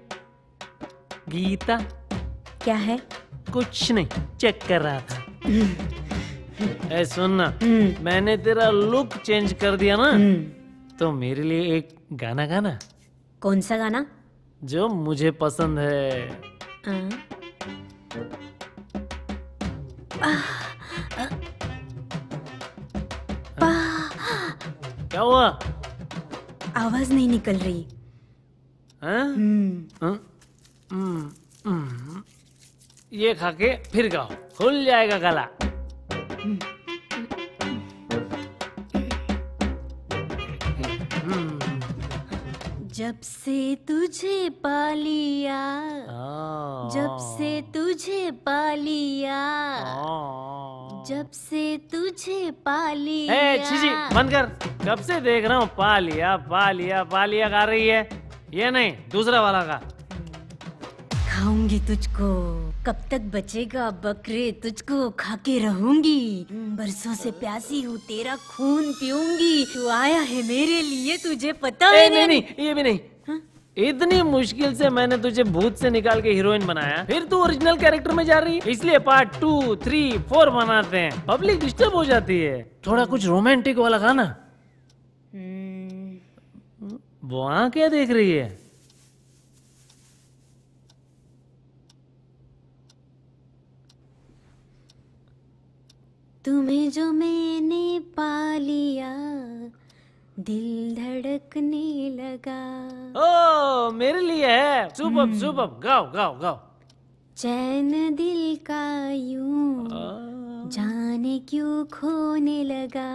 गीता क्या है? कुछ नहीं, चेक कर रहा था। ऐ सुनना, मैंने तेरा लुक चेंज कर दिया ना, तो मेरे लिए एक गाना गाना। कौन सा गाना? जो मुझे पसंद है। क्या हुआ? आवाज नहीं निकल रही। ये खा के फिर गाओ, खुल जाएगा गला। जब से तुझे पा लिया, जब से तुझे पा लिया, जब से तुझे पा लिया। छी, बंद कर। कब से देख रहा हूँ पा लिया पा लिया पा लिया गा रही है। ये नहीं, दूसरा वाला गा। खाऊंगी तुझको। कब तक बचेगा बकरे, तुझको खा के रहूंगी। बरसों से प्यासी हूँ, तेरा खून पीऊंगी। तू आया है मेरे लिए, तुझे पता है? नहीं, ये भी नहीं। इतनी मुश्किल से मैंने तुझे भूत से निकाल के हीरोइन बनाया, फिर तू ओरिजिनल कैरेक्टर में जा रही है। इसलिए पार्ट 2, 3, 4 बनाते हैं, पब्लिक डिस्टर्ब हो जाती है। थोड़ा कुछ रोमांटिक वाला गाना। वहाँ क्या देख रही है? तुम्हें जो मैंने पा लिया, दिल धड़कने लगा। ओ, मेरे लिए है। सुपर सुपर, गाओ गाओ गाओ। चैन दिल का यूं जाने क्यों खोने लगा।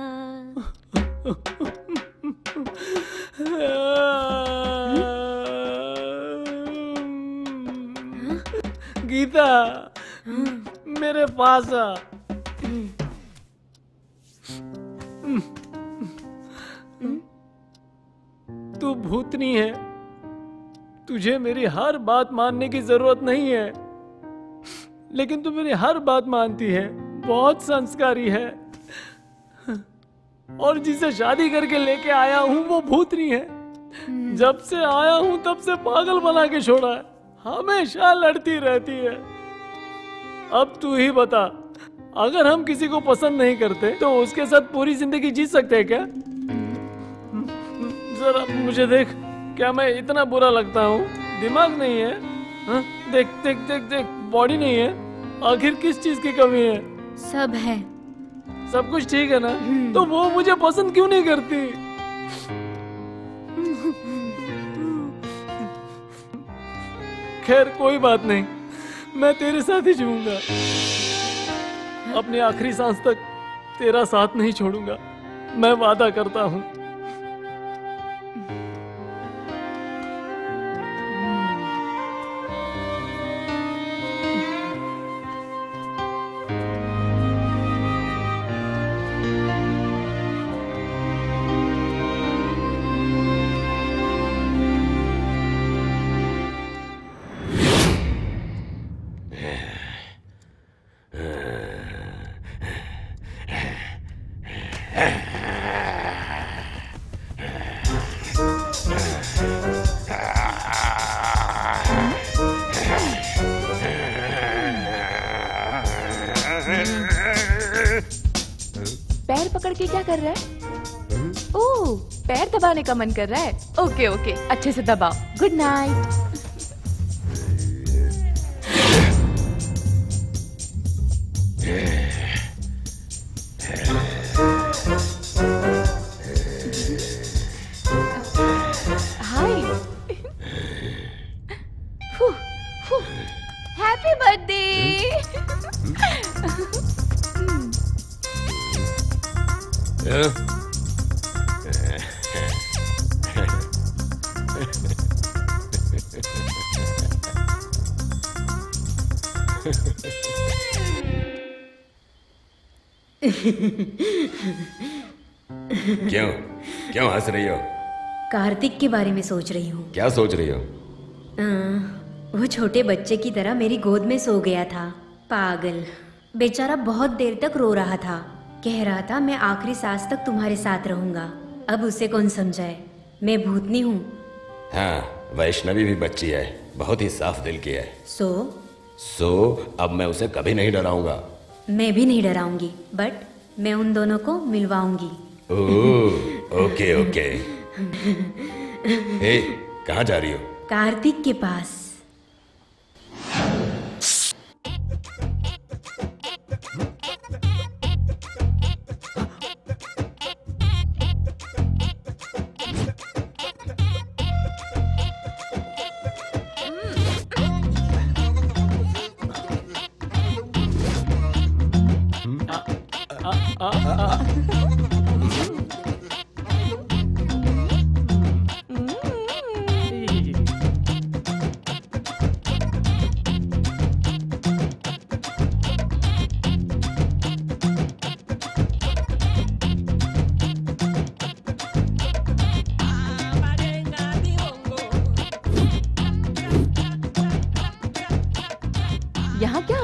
गीता, मेरे पास आ। तू भूतनी है, तुझे मेरी हर बात मानने की जरूरत नहीं है, लेकिन तू मेरी हर बात मानती है। बहुत संस्कारी है, और जिसे शादी करके लेके आया हूँ वो भूतनी है। जब से आया हूँ तब से पागल बना के छोड़ा है, हमेशा लड़ती रहती है। अब तू ही बता, अगर हम किसी को पसंद नहीं करते तो उसके साथ पूरी जिंदगी जी सकते हैं क्या? जरा मुझे देख, क्या मैं इतना बुरा लगता हूँ? दिमाग नहीं है? हा? देख देख देख देख, बॉडी नहीं है, आखिर किस चीज की कमी है? सब है। सब कुछ ठीक है ना? तो वो मुझे पसंद क्यों नहीं करती? खैर कोई बात नहीं, मैं तेरे साथ ही जीऊंगा। अपनी आखिरी सांस तक तेरा साथ नहीं छोड़ूंगा, मैं वादा करता हूँ। पैर पकड़ के क्या कर रहा है? ओह, पैर दबाने का मन कर रहा है। ओके ओके, अच्छे से दबाओ। Good night. Hi. Happy birthday. क्यों क्यों हंस रही हो? कार्तिक के बारे में सोच रही हूँ। क्या सोच रही हो? वो छोटे बच्चे की तरह मेरी गोद में सो गया था। पागल बेचारा बहुत देर तक रो रहा था, कह रहा था मैं आखिरी सांस तक तुम्हारे साथ रहूंगा। अब उसे कौन समझाए, मैं भूतनी हूँ। हाँ, वैष्णवी भी बच्ची है, बहुत ही साफ दिल की है। सो अब मैं उसे कभी नहीं डराऊंगा। मैं भी नहीं डराऊंगी, बट मैं उन दोनों को मिलवाऊंगी। Okay okay. हे, कहाँ जा रही हो? कार्तिक के पास।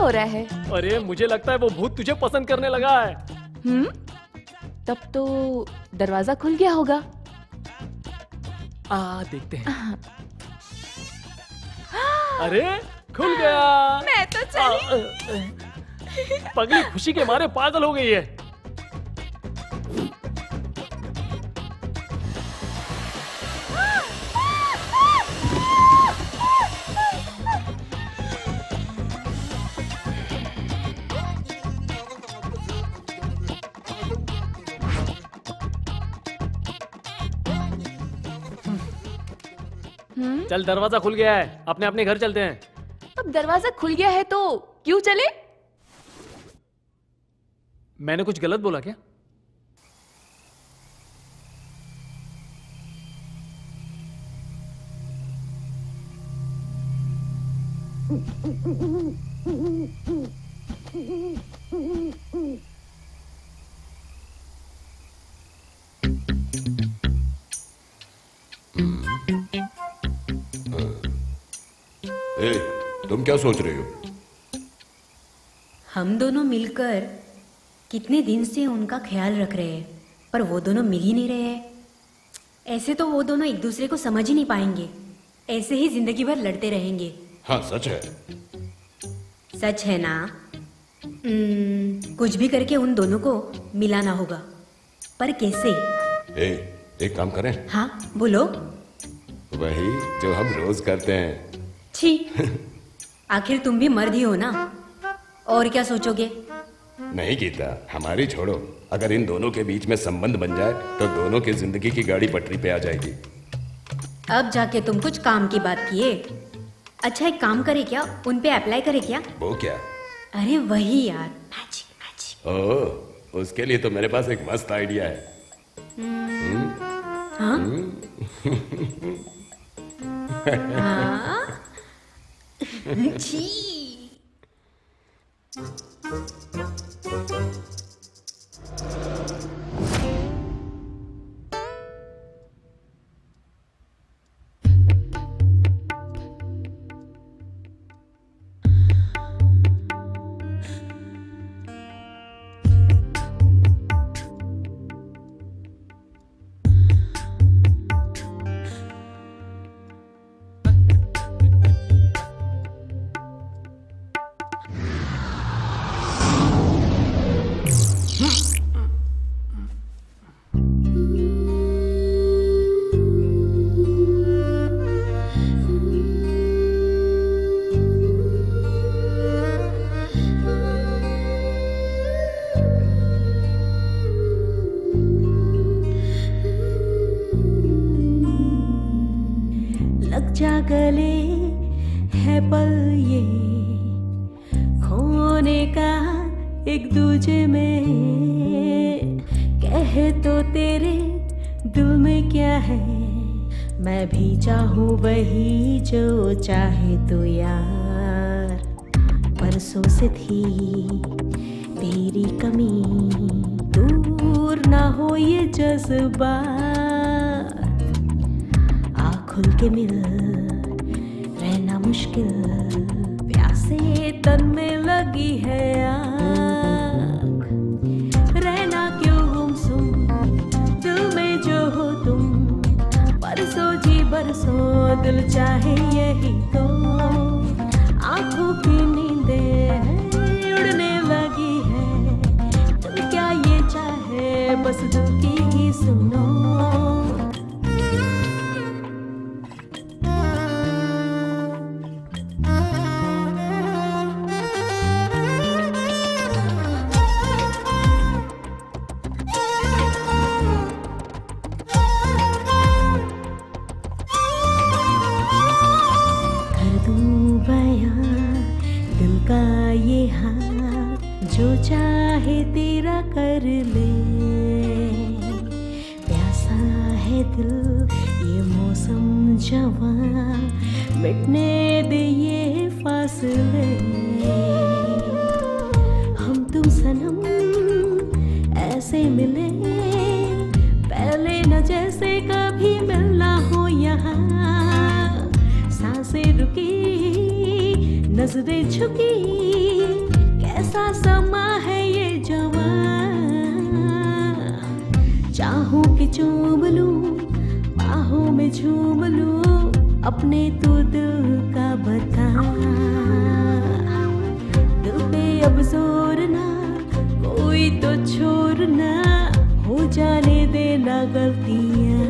हो रहा है? अरे मुझे लगता है वो भूत तुझे पसंद करने लगा है। तब तो दरवाजा खुल गया होगा। देखते हैं। अरे खुल गया। मैं तो चली। पगली खुशी के मारे पागल हो गई है। चल दरवाजा खुल गया है, अपने अपने घर चलते हैं। अब दरवाजा खुल गया है तो क्यों चले? मैंने कुछ गलत बोला क्या? तुम क्या सोच रही हो? हम दोनों मिलकर कितने दिन से उनका ख्याल रख रहे हैं, पर वो दोनों मिल ही नहीं रहे हैं। ऐसे तो वो दोनों एक दूसरे को समझ ही नहीं पाएंगे। ऐसे ही जिंदगी भर लड़ते रहेंगे। हाँ सच है। सच है ना? कुछ भी करके उन दोनों को मिलाना होगा, पर कैसे? एक काम करें? हाँ बोलो। वही जो हम रोज करते हैं। छी, आखिर तुम भी मर्द ही हो ना, और क्या सोचोगे? नहीं गीता, हमारी छोड़ो। अगर इन दोनों के बीच में संबंध बन जाए तो दोनों की जिंदगी की गाड़ी पटरी पे आ जाएगी। अब जाके तुम कुछ काम की बात किए। अच्छा एक काम करे क्या, उन पे अप्लाई करे क्या? वो क्या? अरे वही यार, मैजिक। ओह, उसके लिए तो मेरे पास एक मस्त आइडिया है। हाँ? हाँ? छी। गले है पल ये खोने का एक दूजे में, कहे तो तेरे दिल में क्या है, मैं भी चाहूँ वही जो चाहे तो यार। परसों से थी तेरी कमी, दूर ना हो ये जज्बा, खुल के मिल रहना मुश्किल, प्यासे तन में लगी है आग, रहना क्यों गुमसुम दिल में जो हो तुम, बरसों जी बरसों दिल चाहे यही तो, आंखों की नींदें उड़ने लगी है, दिल क्या ये चाहे बस दिल की ही सुनो। जो चाहे तेरा कर ले, प्यासा है दिल ये मौसम जवां, मिटने दे ये फासले, हम तुम सनम ऐसे मिले पहले न जैसे कभी मिलना हो यहाँ, सांसें रुकी नजरें झुकी झूम लूं अपने तू दिल का बता। दिल पे अब जोर ना, कोई तो छोड़ना, हो जाने देना गलतियां।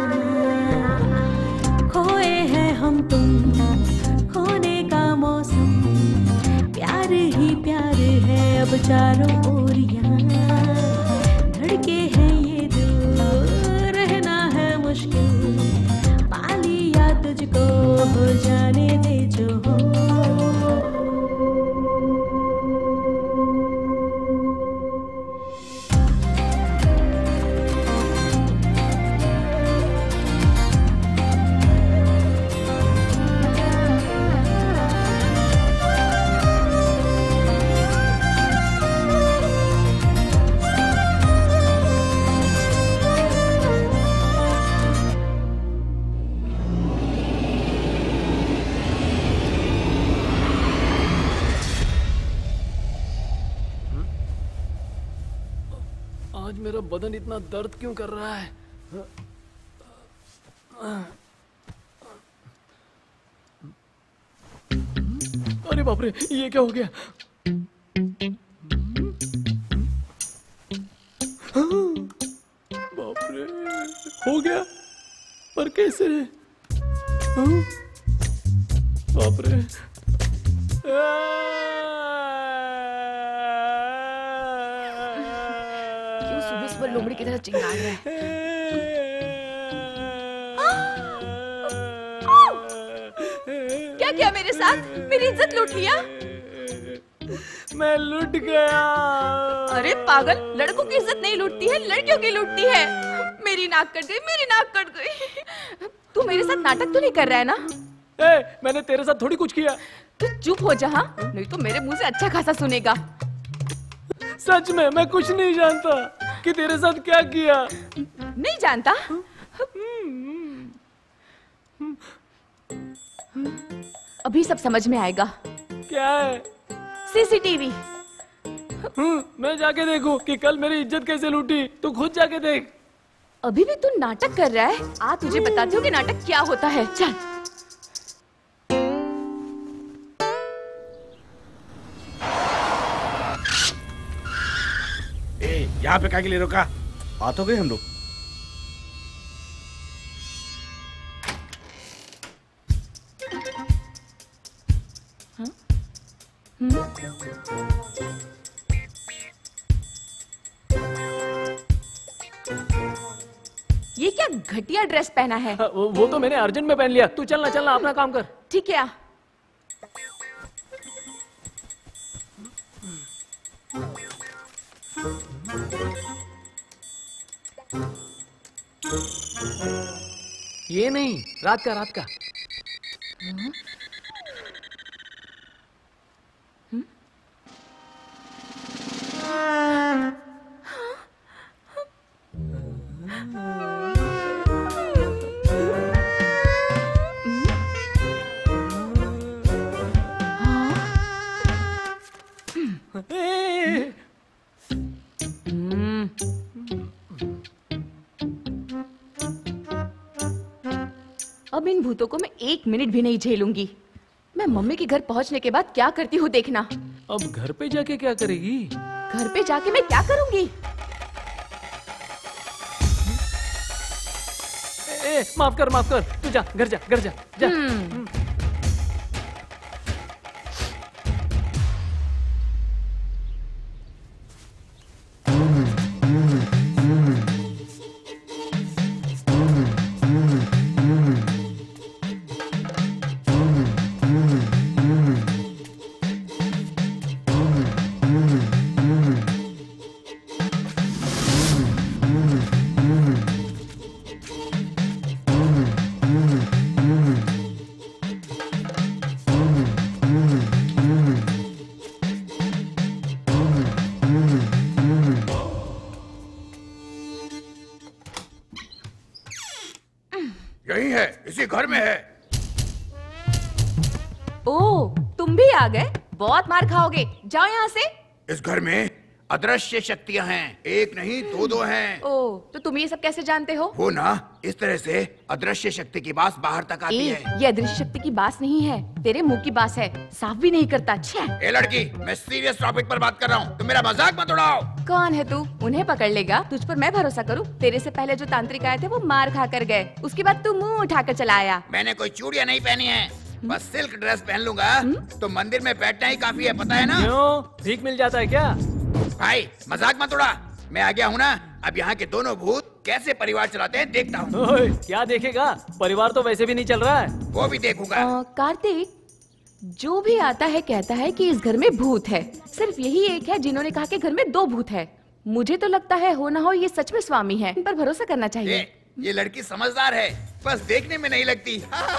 खोए हैं हम तुम, खोने का मौसम, प्यार ही प्यार है अब चारों ओर यहाँ। धड़के हैं ये दिल, रहना है मुश्किल, पा लिया तुझको, हो जाने दे जो हो। आज मेरा बदन इतना दर्द क्यों कर रहा है? अरे बाप रे, ये क्या हो गया? बाप रे, हो गया, पर कैसे? बाप रे, सुबह लोमड़ी की तरह चिंगाड़ रहा है। क्या किया मेरे साथ? मेरी इज्जत लूट लिया? मैं लूट गया। अरे पागल, लड़कों की इज्जत नहीं लूटती है, लड़कियों की लूटती है। मेरी नाक कट गई, मेरी नाक कट गई। तू मेरे साथ नाटक तो नहीं कर रहा है ना? मैंने तेरे साथ थोड़ी कुछ किया। तू चुप हो जा, नहीं तो मेरे मुंह से अच्छा खासा सुनेगा। सच में मैं कुछ नहीं जानता कि तेरे साथ क्या किया। नहीं जानता? अभी सब समझ में आएगा। क्या है? सीसीटीवी। मैं जाके देखूं कि कल मेरी इज्जत कैसे लूटी? तू खुद जाके देख। अभी भी तू नाटक कर रहा है? आ तुझे बताती हूँ कि नाटक क्या होता है। चल। यहाँ पे क्या के लिए रोका? आ तो गए हम लोग। ये क्या घटिया ड्रेस पहना है? वो तो मैंने अर्जेंट में पहन लिया। तू चलना चलना, अपना काम कर। ठीक है। ये नहीं, रात का रात का। अब इन भूतों को मैं 1 मिनट भी नहीं झेलूंगी। मैं मम्मी के घर पहुंचने के बाद क्या करती हूँ देखना। अब घर पे जाके क्या करेगी? घर पे जाके मैं क्या करूंगी? माफ कर, तू जा, घर जा, घर जा, जा। यही है, इसी घर में है। ओह, तुम भी आ गए? बहुत मार खाओगे, जाओ यहाँ से। इस घर में अदृश्य शक्तियां हैं, एक नहीं दो हैं। ओ, तो तुम ये सब कैसे जानते हो? वो ना इस तरह से अदृश्य शक्ति की बात बाहर तक आती है। ये अदृश्य शक्ति की बात नहीं है, तेरे मुंह की बात है। साफ भी नहीं करता। छे। ए लड़की, मैं सीरियस टॉपिक पर बात कर रहा हूँ, तुम मेरा मजाक मत उड़ाओ। कौन है तू? उन्हें पकड़ लेगा? तुझ पर मैं भरोसा करूँ? तेरे से पहले जो तांत्रिक आए थे वो मार खा कर गए, उसके बाद तू मुंह उठाकर चला आया। मैंने कोई चूड़ियाँ नहीं पहनी है, बस सिल्क ड्रेस पहन लूंगा तो मंदिर में बैठना ही काफी है, पता है ना? क्यों? भीख मिल जाता है क्या? भाई मजाक मत उड़ा, मैं आ गया हूँ ना। अब यहाँ के दोनों भूत कैसे परिवार चलाते हैं देखता हूँ। क्या देखेगा? परिवार तो वैसे भी नहीं चल रहा है। वो भी देखूंगा। कार्तिक, जो भी आता है कहता है कि इस घर में भूत है। सिर्फ यही एक है जिन्होंने कहा कि घर में 2 भूत है। मुझे तो लगता है हो ना हो ये सच में स्वामी है, इन पर भरोसा करना चाहिए। ये लड़की समझदार है, बस देखने में नहीं लगती।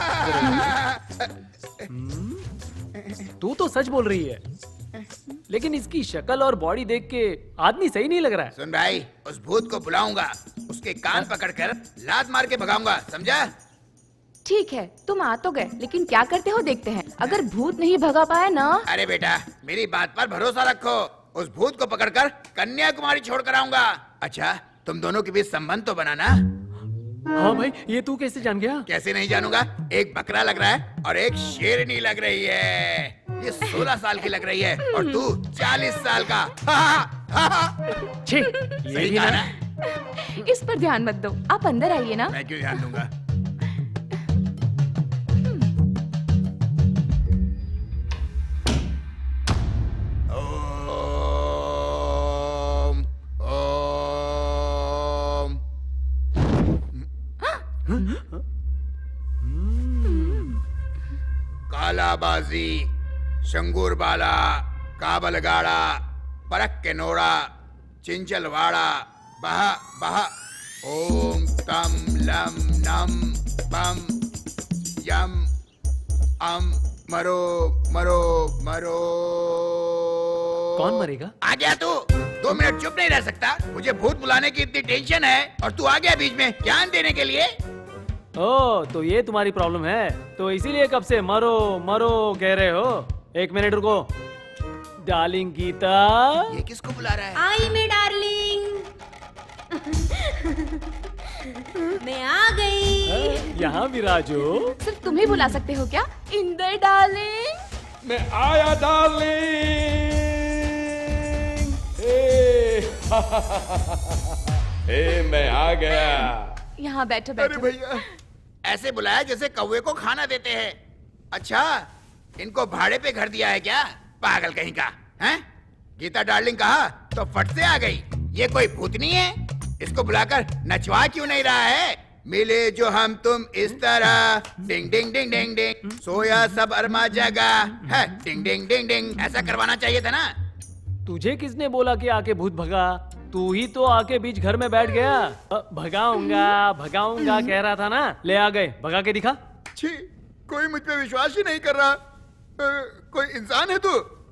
तू तो सच बोल रही है, लेकिन इसकी शक्ल और बॉडी देख के आदमी सही नहीं लग रहा है। सुन भाई, उस भूत को बुलाऊंगा, उसके कान पकड़कर लात मार के भगाऊंगा, समझा? ठीक है, तुम आ तो गए, लेकिन क्या करते हो देखते हैं। अगर भूत नहीं भगा पाए ना। अरे बेटा, मेरी बात पर भरोसा रखो, उस भूत को पकड़कर कन्याकुमारी छोड़ कर आऊंगा। अच्छा, तुम दोनों के बीच संबंध तो बनाना। हाँ भाई, ये तू कैसे जान गया? कैसे नहीं जानूंगा, एक बकरा लग रहा है और एक शेरनी लग रही है। ये 16 साल की लग रही है और तू 40 साल का। सही कहा ना? इस पर ध्यान मत दो, आप अंदर आइए ना। मैं क्यों ध्यान दूंगा? कालाबाजी, शंगूरबाला, काबलगाड़ा, परक के नोड़ा, चिंचलवाड़ा, बहा बहा, ओम तम लम नम बम यम अम मरो मरो मरो। कौन मरेगा? आ गया तू? 2 मिनट चुप नहीं रह सकता? मुझे भूत बुलाने की इतनी टेंशन है और तू आ गया बीच में ज्ञान देने के लिए। ओ, तो ये तुम्हारी प्रॉब्लम है, तो इसीलिए कब से मरो मरो कह रहे हो। 1 मिनट रुको। डार्लिंग गीता, ये किसको बुला रहा है? आई मैं डार्लिंग। मैं आ गई। यहाँ विराजो। सिर्फ तुम ही बुला सकते हो क्या? इंदर डार्लिंग। मैं आया डार्लिंग। मैं आ गया। यहाँ बैठो बैठो। अरे भैया, ऐसे बुलाया जैसे कौवे को खाना देते हैं। अच्छा, इनको भाड़े पे घर दिया है क्या? पागल कहीं का हैं? गीता डार्लिंग कहा तो फट से आ गई। ये कोई भूतनी है? इसको बुलाकर नचवा क्यों नहीं रहा है? मिले जो हम तुम इस तरह, डिंग डिंग डिंग डिंग डिंग, सोया सब अरमा जगा है, डिंग डिंग डिंग डिंग, ऐसा करवाना चाहिए था ना। तुझे किसने बोला कि आके भूत भगा? तू ही तो आके बीच घर में बैठ गया। भगाऊंगा भगाऊंगा कह रहा था ना, ले आ गए, भगा के दिखा। छी, कोई मुझ पे विश्वास ही नहीं कर रहा। कोई इंसान है तू?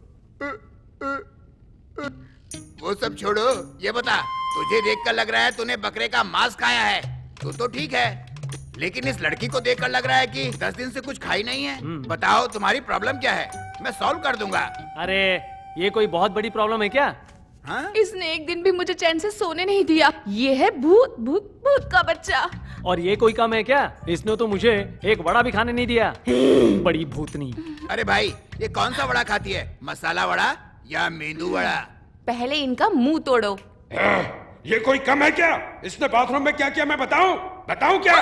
वो सब छोड़ो, ये बता, तुझे देखकर लग रहा है तूने बकरे का मांस खाया है, तू तो ठीक है, लेकिन इस लड़की को देखकर लग रहा है कि 10 दिन से कुछ खाई नहीं है। बताओ तुम्हारी प्रॉब्लम क्या है, मैं सॉल्व कर दूंगा। अरे ये कोई बहुत बड़ी प्रॉब्लम है क्या? हाँ? इसने एक दिन भी मुझे चैन से सोने नहीं दिया। ये है भूत भूत भूत का बच्चा। और ये कोई कम है क्या? इसने तो मुझे एक वड़ा भी खाने नहीं दिया। बड़ी भूतनी। अरे भाई, ये कौन सा वड़ा खाती है, मसाला वड़ा या मेंदू वड़ा? पहले इनका मुंह तोड़ो। ये कोई कम है क्या? इसने बाथरूम में क्या किया मैं बताऊं? बताऊं क्या?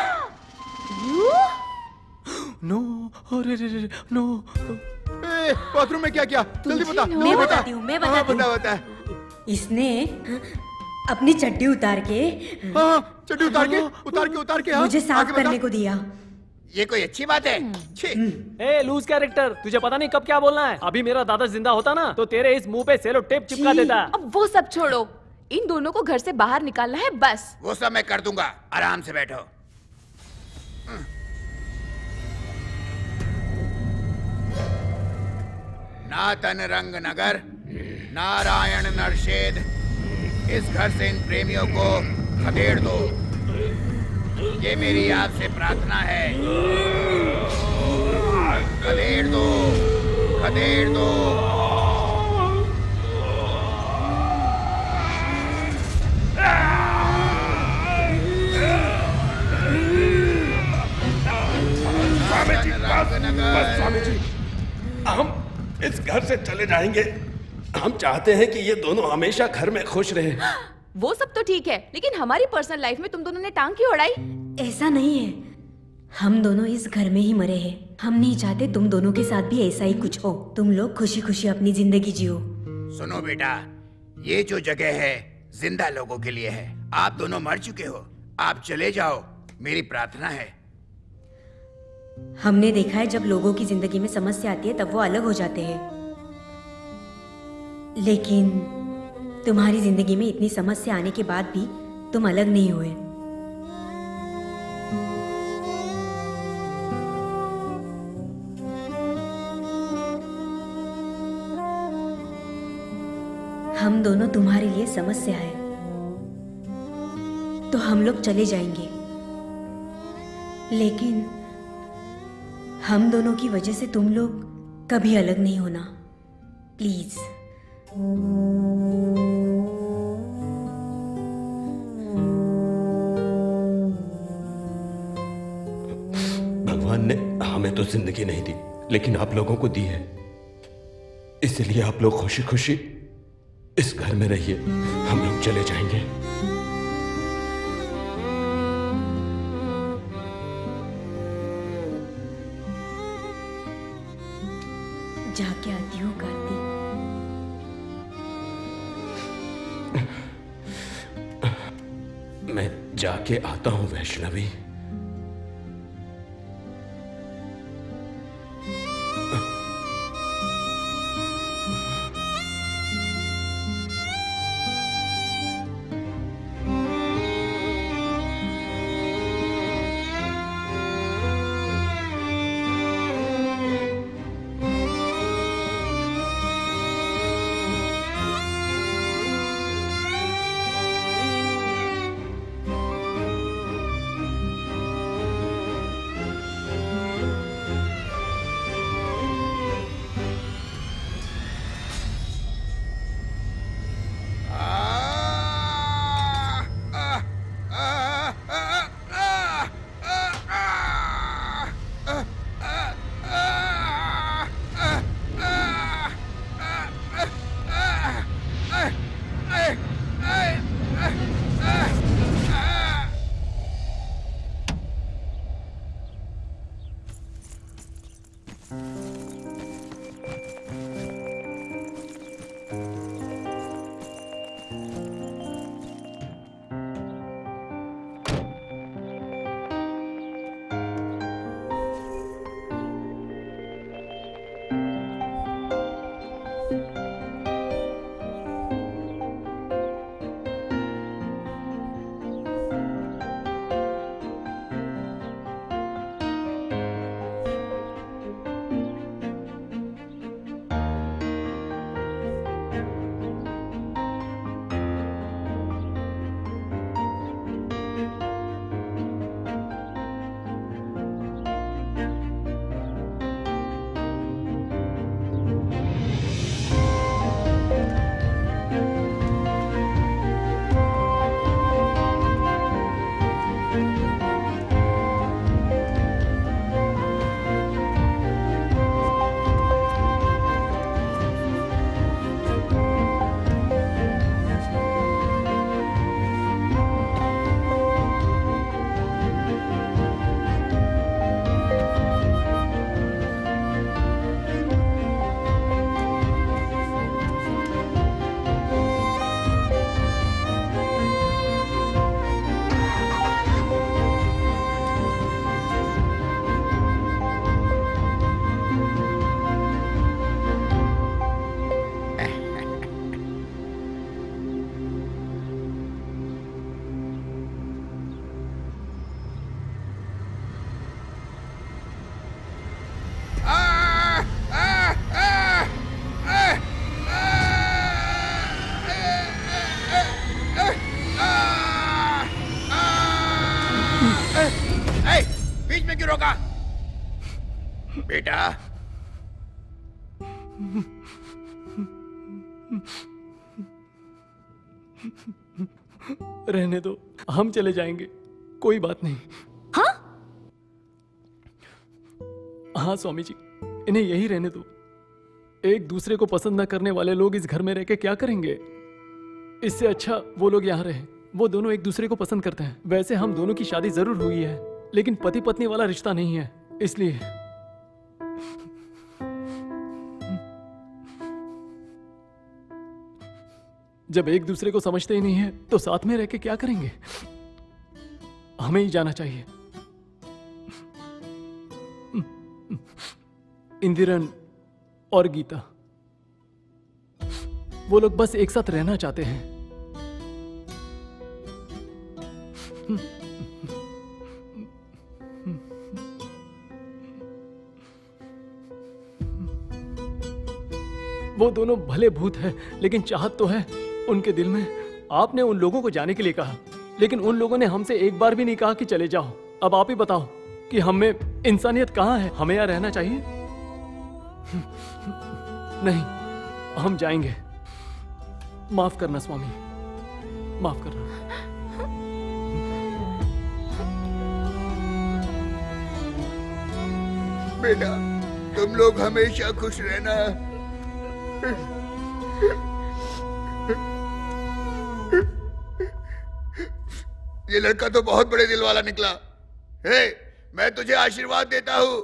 नो, अरे नो। बाथरूम में क्या किया? जल्दी बता। मैं बताती हूँ, मैं बताती हूँ। बता। इसने अपनी चड्डी उतार के, चड्डी उतार के मुझे साफ करने को दिया। ये कोई अच्छी बात है? ए लूज कैरेक्टर, तुझे पता नहीं कब क्या बोलना है। अभी मेरा दादा जिंदा होता ना तो तेरे इस मुंह पे सेलो टेप चिपका देता। अब वो सब छोड़ो, इन दोनों को घर से बाहर निकालना है बस। वो सब मैं कर दूंगा, आराम से बैठो। ना तन रंग नगर, नारायण नरशेद, इस घर से इन प्रेमियों को खदेड़ दो, ये मेरी आपसे प्रार्थना है। खदेड़ दो, खदेड़ दो। घर से चले जाएंगे। हम चाहते हैं कि ये दोनों हमेशा घर में खुश रहें। वो सब तो ठीक है, लेकिन हमारी पर्सनल लाइफ में तुम दोनों ने टांग क्यों अड़ाई? ऐसा नहीं है, हम दोनों इस घर में ही मरे हैं। हम नहीं चाहते तुम दोनों के साथ भी ऐसा ही कुछ हो। तुम लोग खुशी खुशी अपनी जिंदगी जियो। सुनो बेटा, ये जो जगह है जिंदा लोगों के लिए है। आप दोनों मर चुके हो, आप चले जाओ, मेरी प्रार्थना है। हमने देखा है जब लोगों की जिंदगी में समस्या आती है तब वो अलग हो जाते हैं, लेकिन तुम्हारी जिंदगी में इतनी समस्या आने के बाद भी तुम अलग नहीं हुए। हम दोनों तुम्हारे लिए समस्या है, तो हम लोग चले जाएंगे, लेकिन हम दोनों की वजह से तुम लोग कभी अलग नहीं होना, प्लीज। भगवान ने हमें तो जिंदगी नहीं दी, लेकिन आप लोगों को दी है। इसलिए आप लोग खुशी खुशी इस घर में रहिए। हम लोग चले जाएंगे। जाके आती हूँ कार्तिक। मैं जाके आता हूँ वैष्णवी। बेटा रहने दो, हम चले जाएंगे, कोई बात नहीं। हाँ? हाँ स्वामी जी, इन्हें यही रहने दो। एक दूसरे को पसंद न करने वाले लोग इस घर में रह के क्या करेंगे? इससे अच्छा वो लोग यहाँ रहे। वो दोनों एक दूसरे को पसंद करते हैं। वैसे हम दोनों की शादी जरूर हुई है, लेकिन पति पत्नी वाला रिश्ता नहीं है। इसलिए जब एक दूसरे को समझते ही नहीं है तो साथ में रह के क्या करेंगे? हमें ही जाना चाहिए। इंदिरन और गीता, वो लोग बस एक साथ रहना चाहते हैं। वो दोनों भले भूत हैं, लेकिन चाहत तो है उनके दिल में। आपने उन लोगों को जाने के लिए कहा, लेकिन उन लोगों ने हमसे एक बार भी नहीं कहा कि चले जाओ। अब आप ही बताओ कि हम में इंसानियत कहाँ है? हमें यहाँ रहना चाहिए? नहीं, हम जाएंगे। माफ करना स्वामी, माफ करना। बेटा, तुम लोग हमेशा खुश रहना। ये लड़का तो बहुत बड़े दिल वाला निकला। हे, मैं तुझे आशीर्वाद देता हूँ।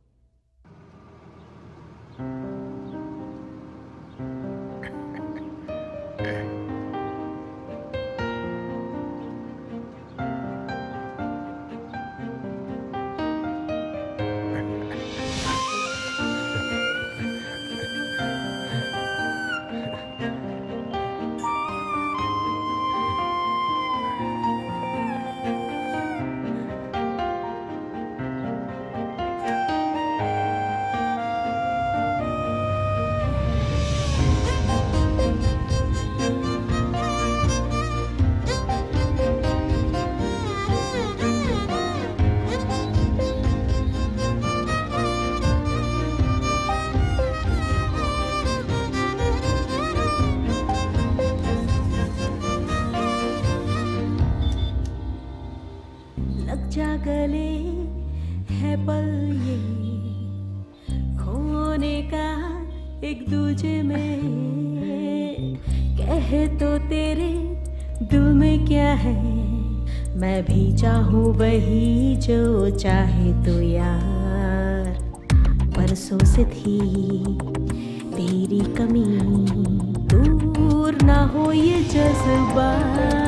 गले है पल ये खोने का एक दूजे में, कहे तो तेरे दिल में क्या है, मैं भी चाहूँ वही जो चाहे तो यार। परसों से थी तेरी कमी, दूर ना हो ये जज्बा।